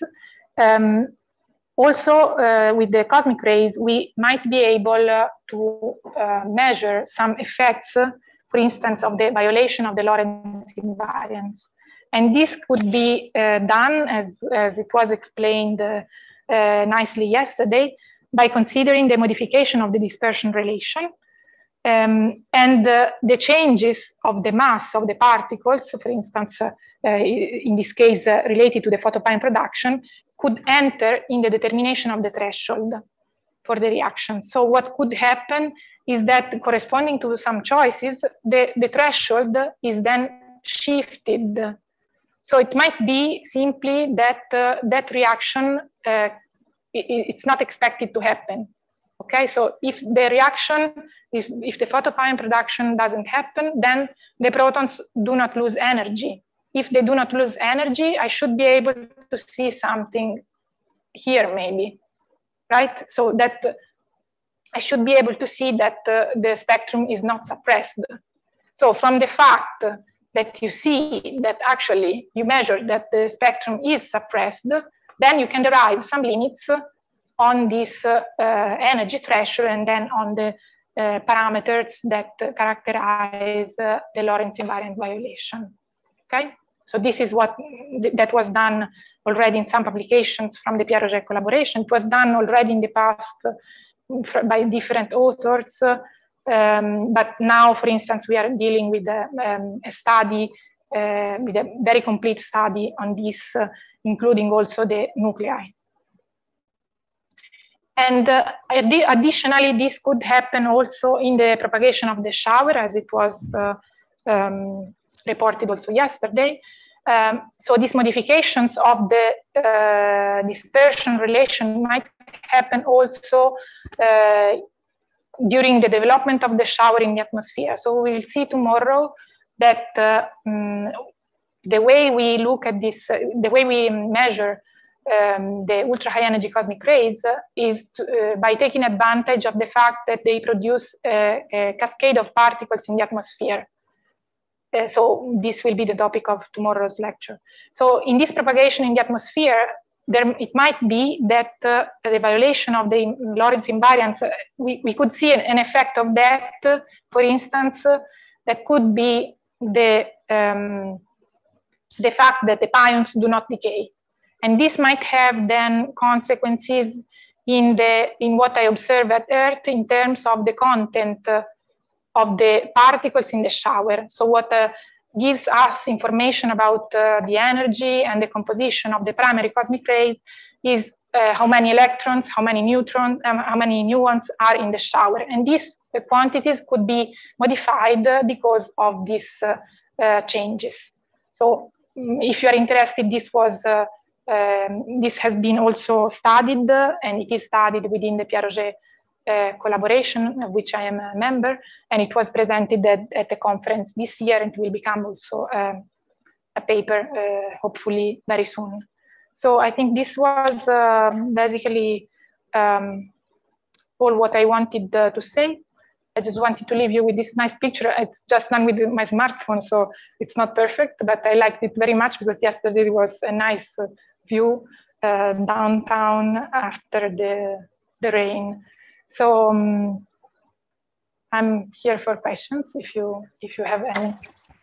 Speaker 1: also, with the cosmic rays, we might be able to measure some effects, for instance, of the violation of the Lorentz invariance. And this could be done, as it was explained nicely yesterday, by considering the modification of the dispersion relation. And the changes of the mass of the particles, for instance, in this case, related to the photopine production, could enter in the determination of the threshold for the reaction. So what could happen is that, corresponding to some choices, the threshold is then shifted. So it might be simply that that reaction, it's not expected to happen. Okay, so if the reaction is, if the photopine production doesn't happen, then the protons do not lose energy. If they do not lose energy, I should be able to see something here, maybe, right? So that I should be able to see that the spectrum is not suppressed. So from the fact that you see that actually you measure that the spectrum is suppressed, then you can derive some limits on this energy threshold and then on the parameters that characterize the Lorentz invariant violation. Okay, so this is what that was done already in some publications from the Pierre Roget collaboration. It was done already in the past by different authors, but now, for instance, we are dealing with a study, with a very complete study on this, including also the nuclei. And additionally, this could happen also in the propagation of the shower, as it was reported also yesterday. So these modifications of the dispersion relation might happen also during the development of the shower in the atmosphere. So we will see tomorrow that the way we look at this, the way we measure the ultra-high energy cosmic rays is by taking advantage of the fact that they produce a cascade of particles in the atmosphere. So this will be the topic of tomorrow's lecture. So in this propagation in the atmosphere, it might be that the violation of the Lorentz invariance, we could see an effect of that. For instance, that could be the fact that the pions do not decay. And this might have then consequences in what I observe at Earth in terms of the content of the particles in the shower. So what gives us information about the energy and the composition of the primary cosmic rays is how many electrons, how many neutrons, how many muons are in the shower. And these quantities could be modified because of these changes. So if you are interested, this has been also studied, and it is studied within the Pierre Roget collaboration, of which I am a member, and it was presented at the conference this year, and it will become also a paper, hopefully very soon. So I think this was basically all what I wanted to say. I just wanted to leave you with this nice picture. It's just done with my smartphone, so it's not perfect, but I liked it very much because yesterday was a nice view downtown after the rain. So I'm here for questions if you have any.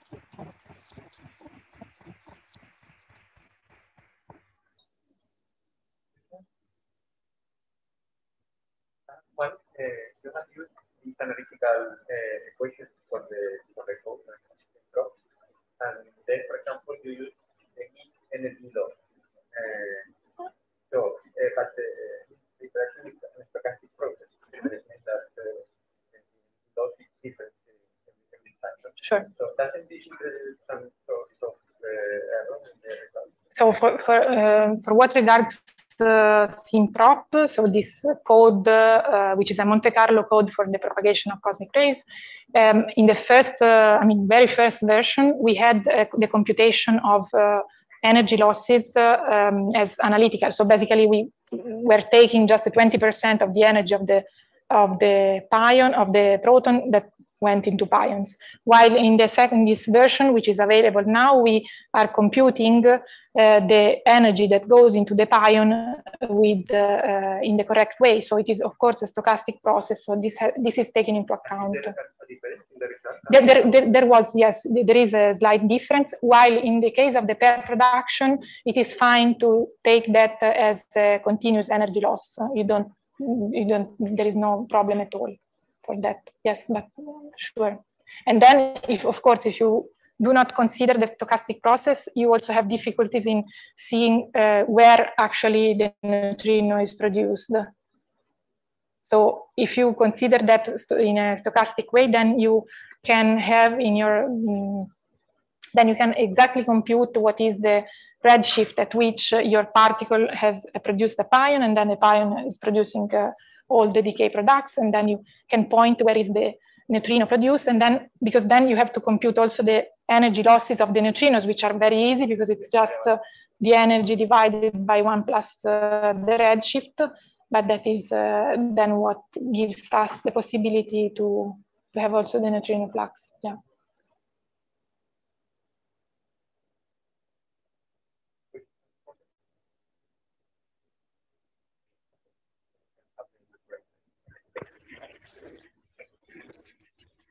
Speaker 4: One, you have used these analytical equations for the code crops, and then, for example, you use the heat energy loss. But the interaction is a stochastic process, and that loss is different every time.
Speaker 1: Sure.
Speaker 4: So doesn't this introduce some sort of error in the result?
Speaker 1: So for what regards SimProp, so this code, which is a Monte Carlo code for the propagation of cosmic rays, in the first, very first version, we had the computation of energy losses as analytical. So basically, we were taking just the 20% of the energy of the pion, of the proton that went into pions. While in this version, which is available now, we are computing the energy that goes into the pion with in the correct way. So it is, of course, a stochastic process. So this is taken into account. There was, yes, there is a slight difference. While in the case of the pair production, it is fine to take that as a continuous energy loss. There is no problem at all for that. Yes, but sure. And then, if you do not consider the stochastic process, you also have difficulties in seeing where actually the neutrino is produced. So if you consider that in a stochastic way, then you can have in your, then you can exactly compute what is the redshift at which your particle has produced a pion, and then the pion is producing all the decay products, and then you can point where is the neutrino produced, and then, because then you have to compute also the energy losses of the neutrinos, which are very easy because it's just the energy divided by 1 plus the redshift, but that is then what gives us the possibility to have also the neutrino flux. Yeah.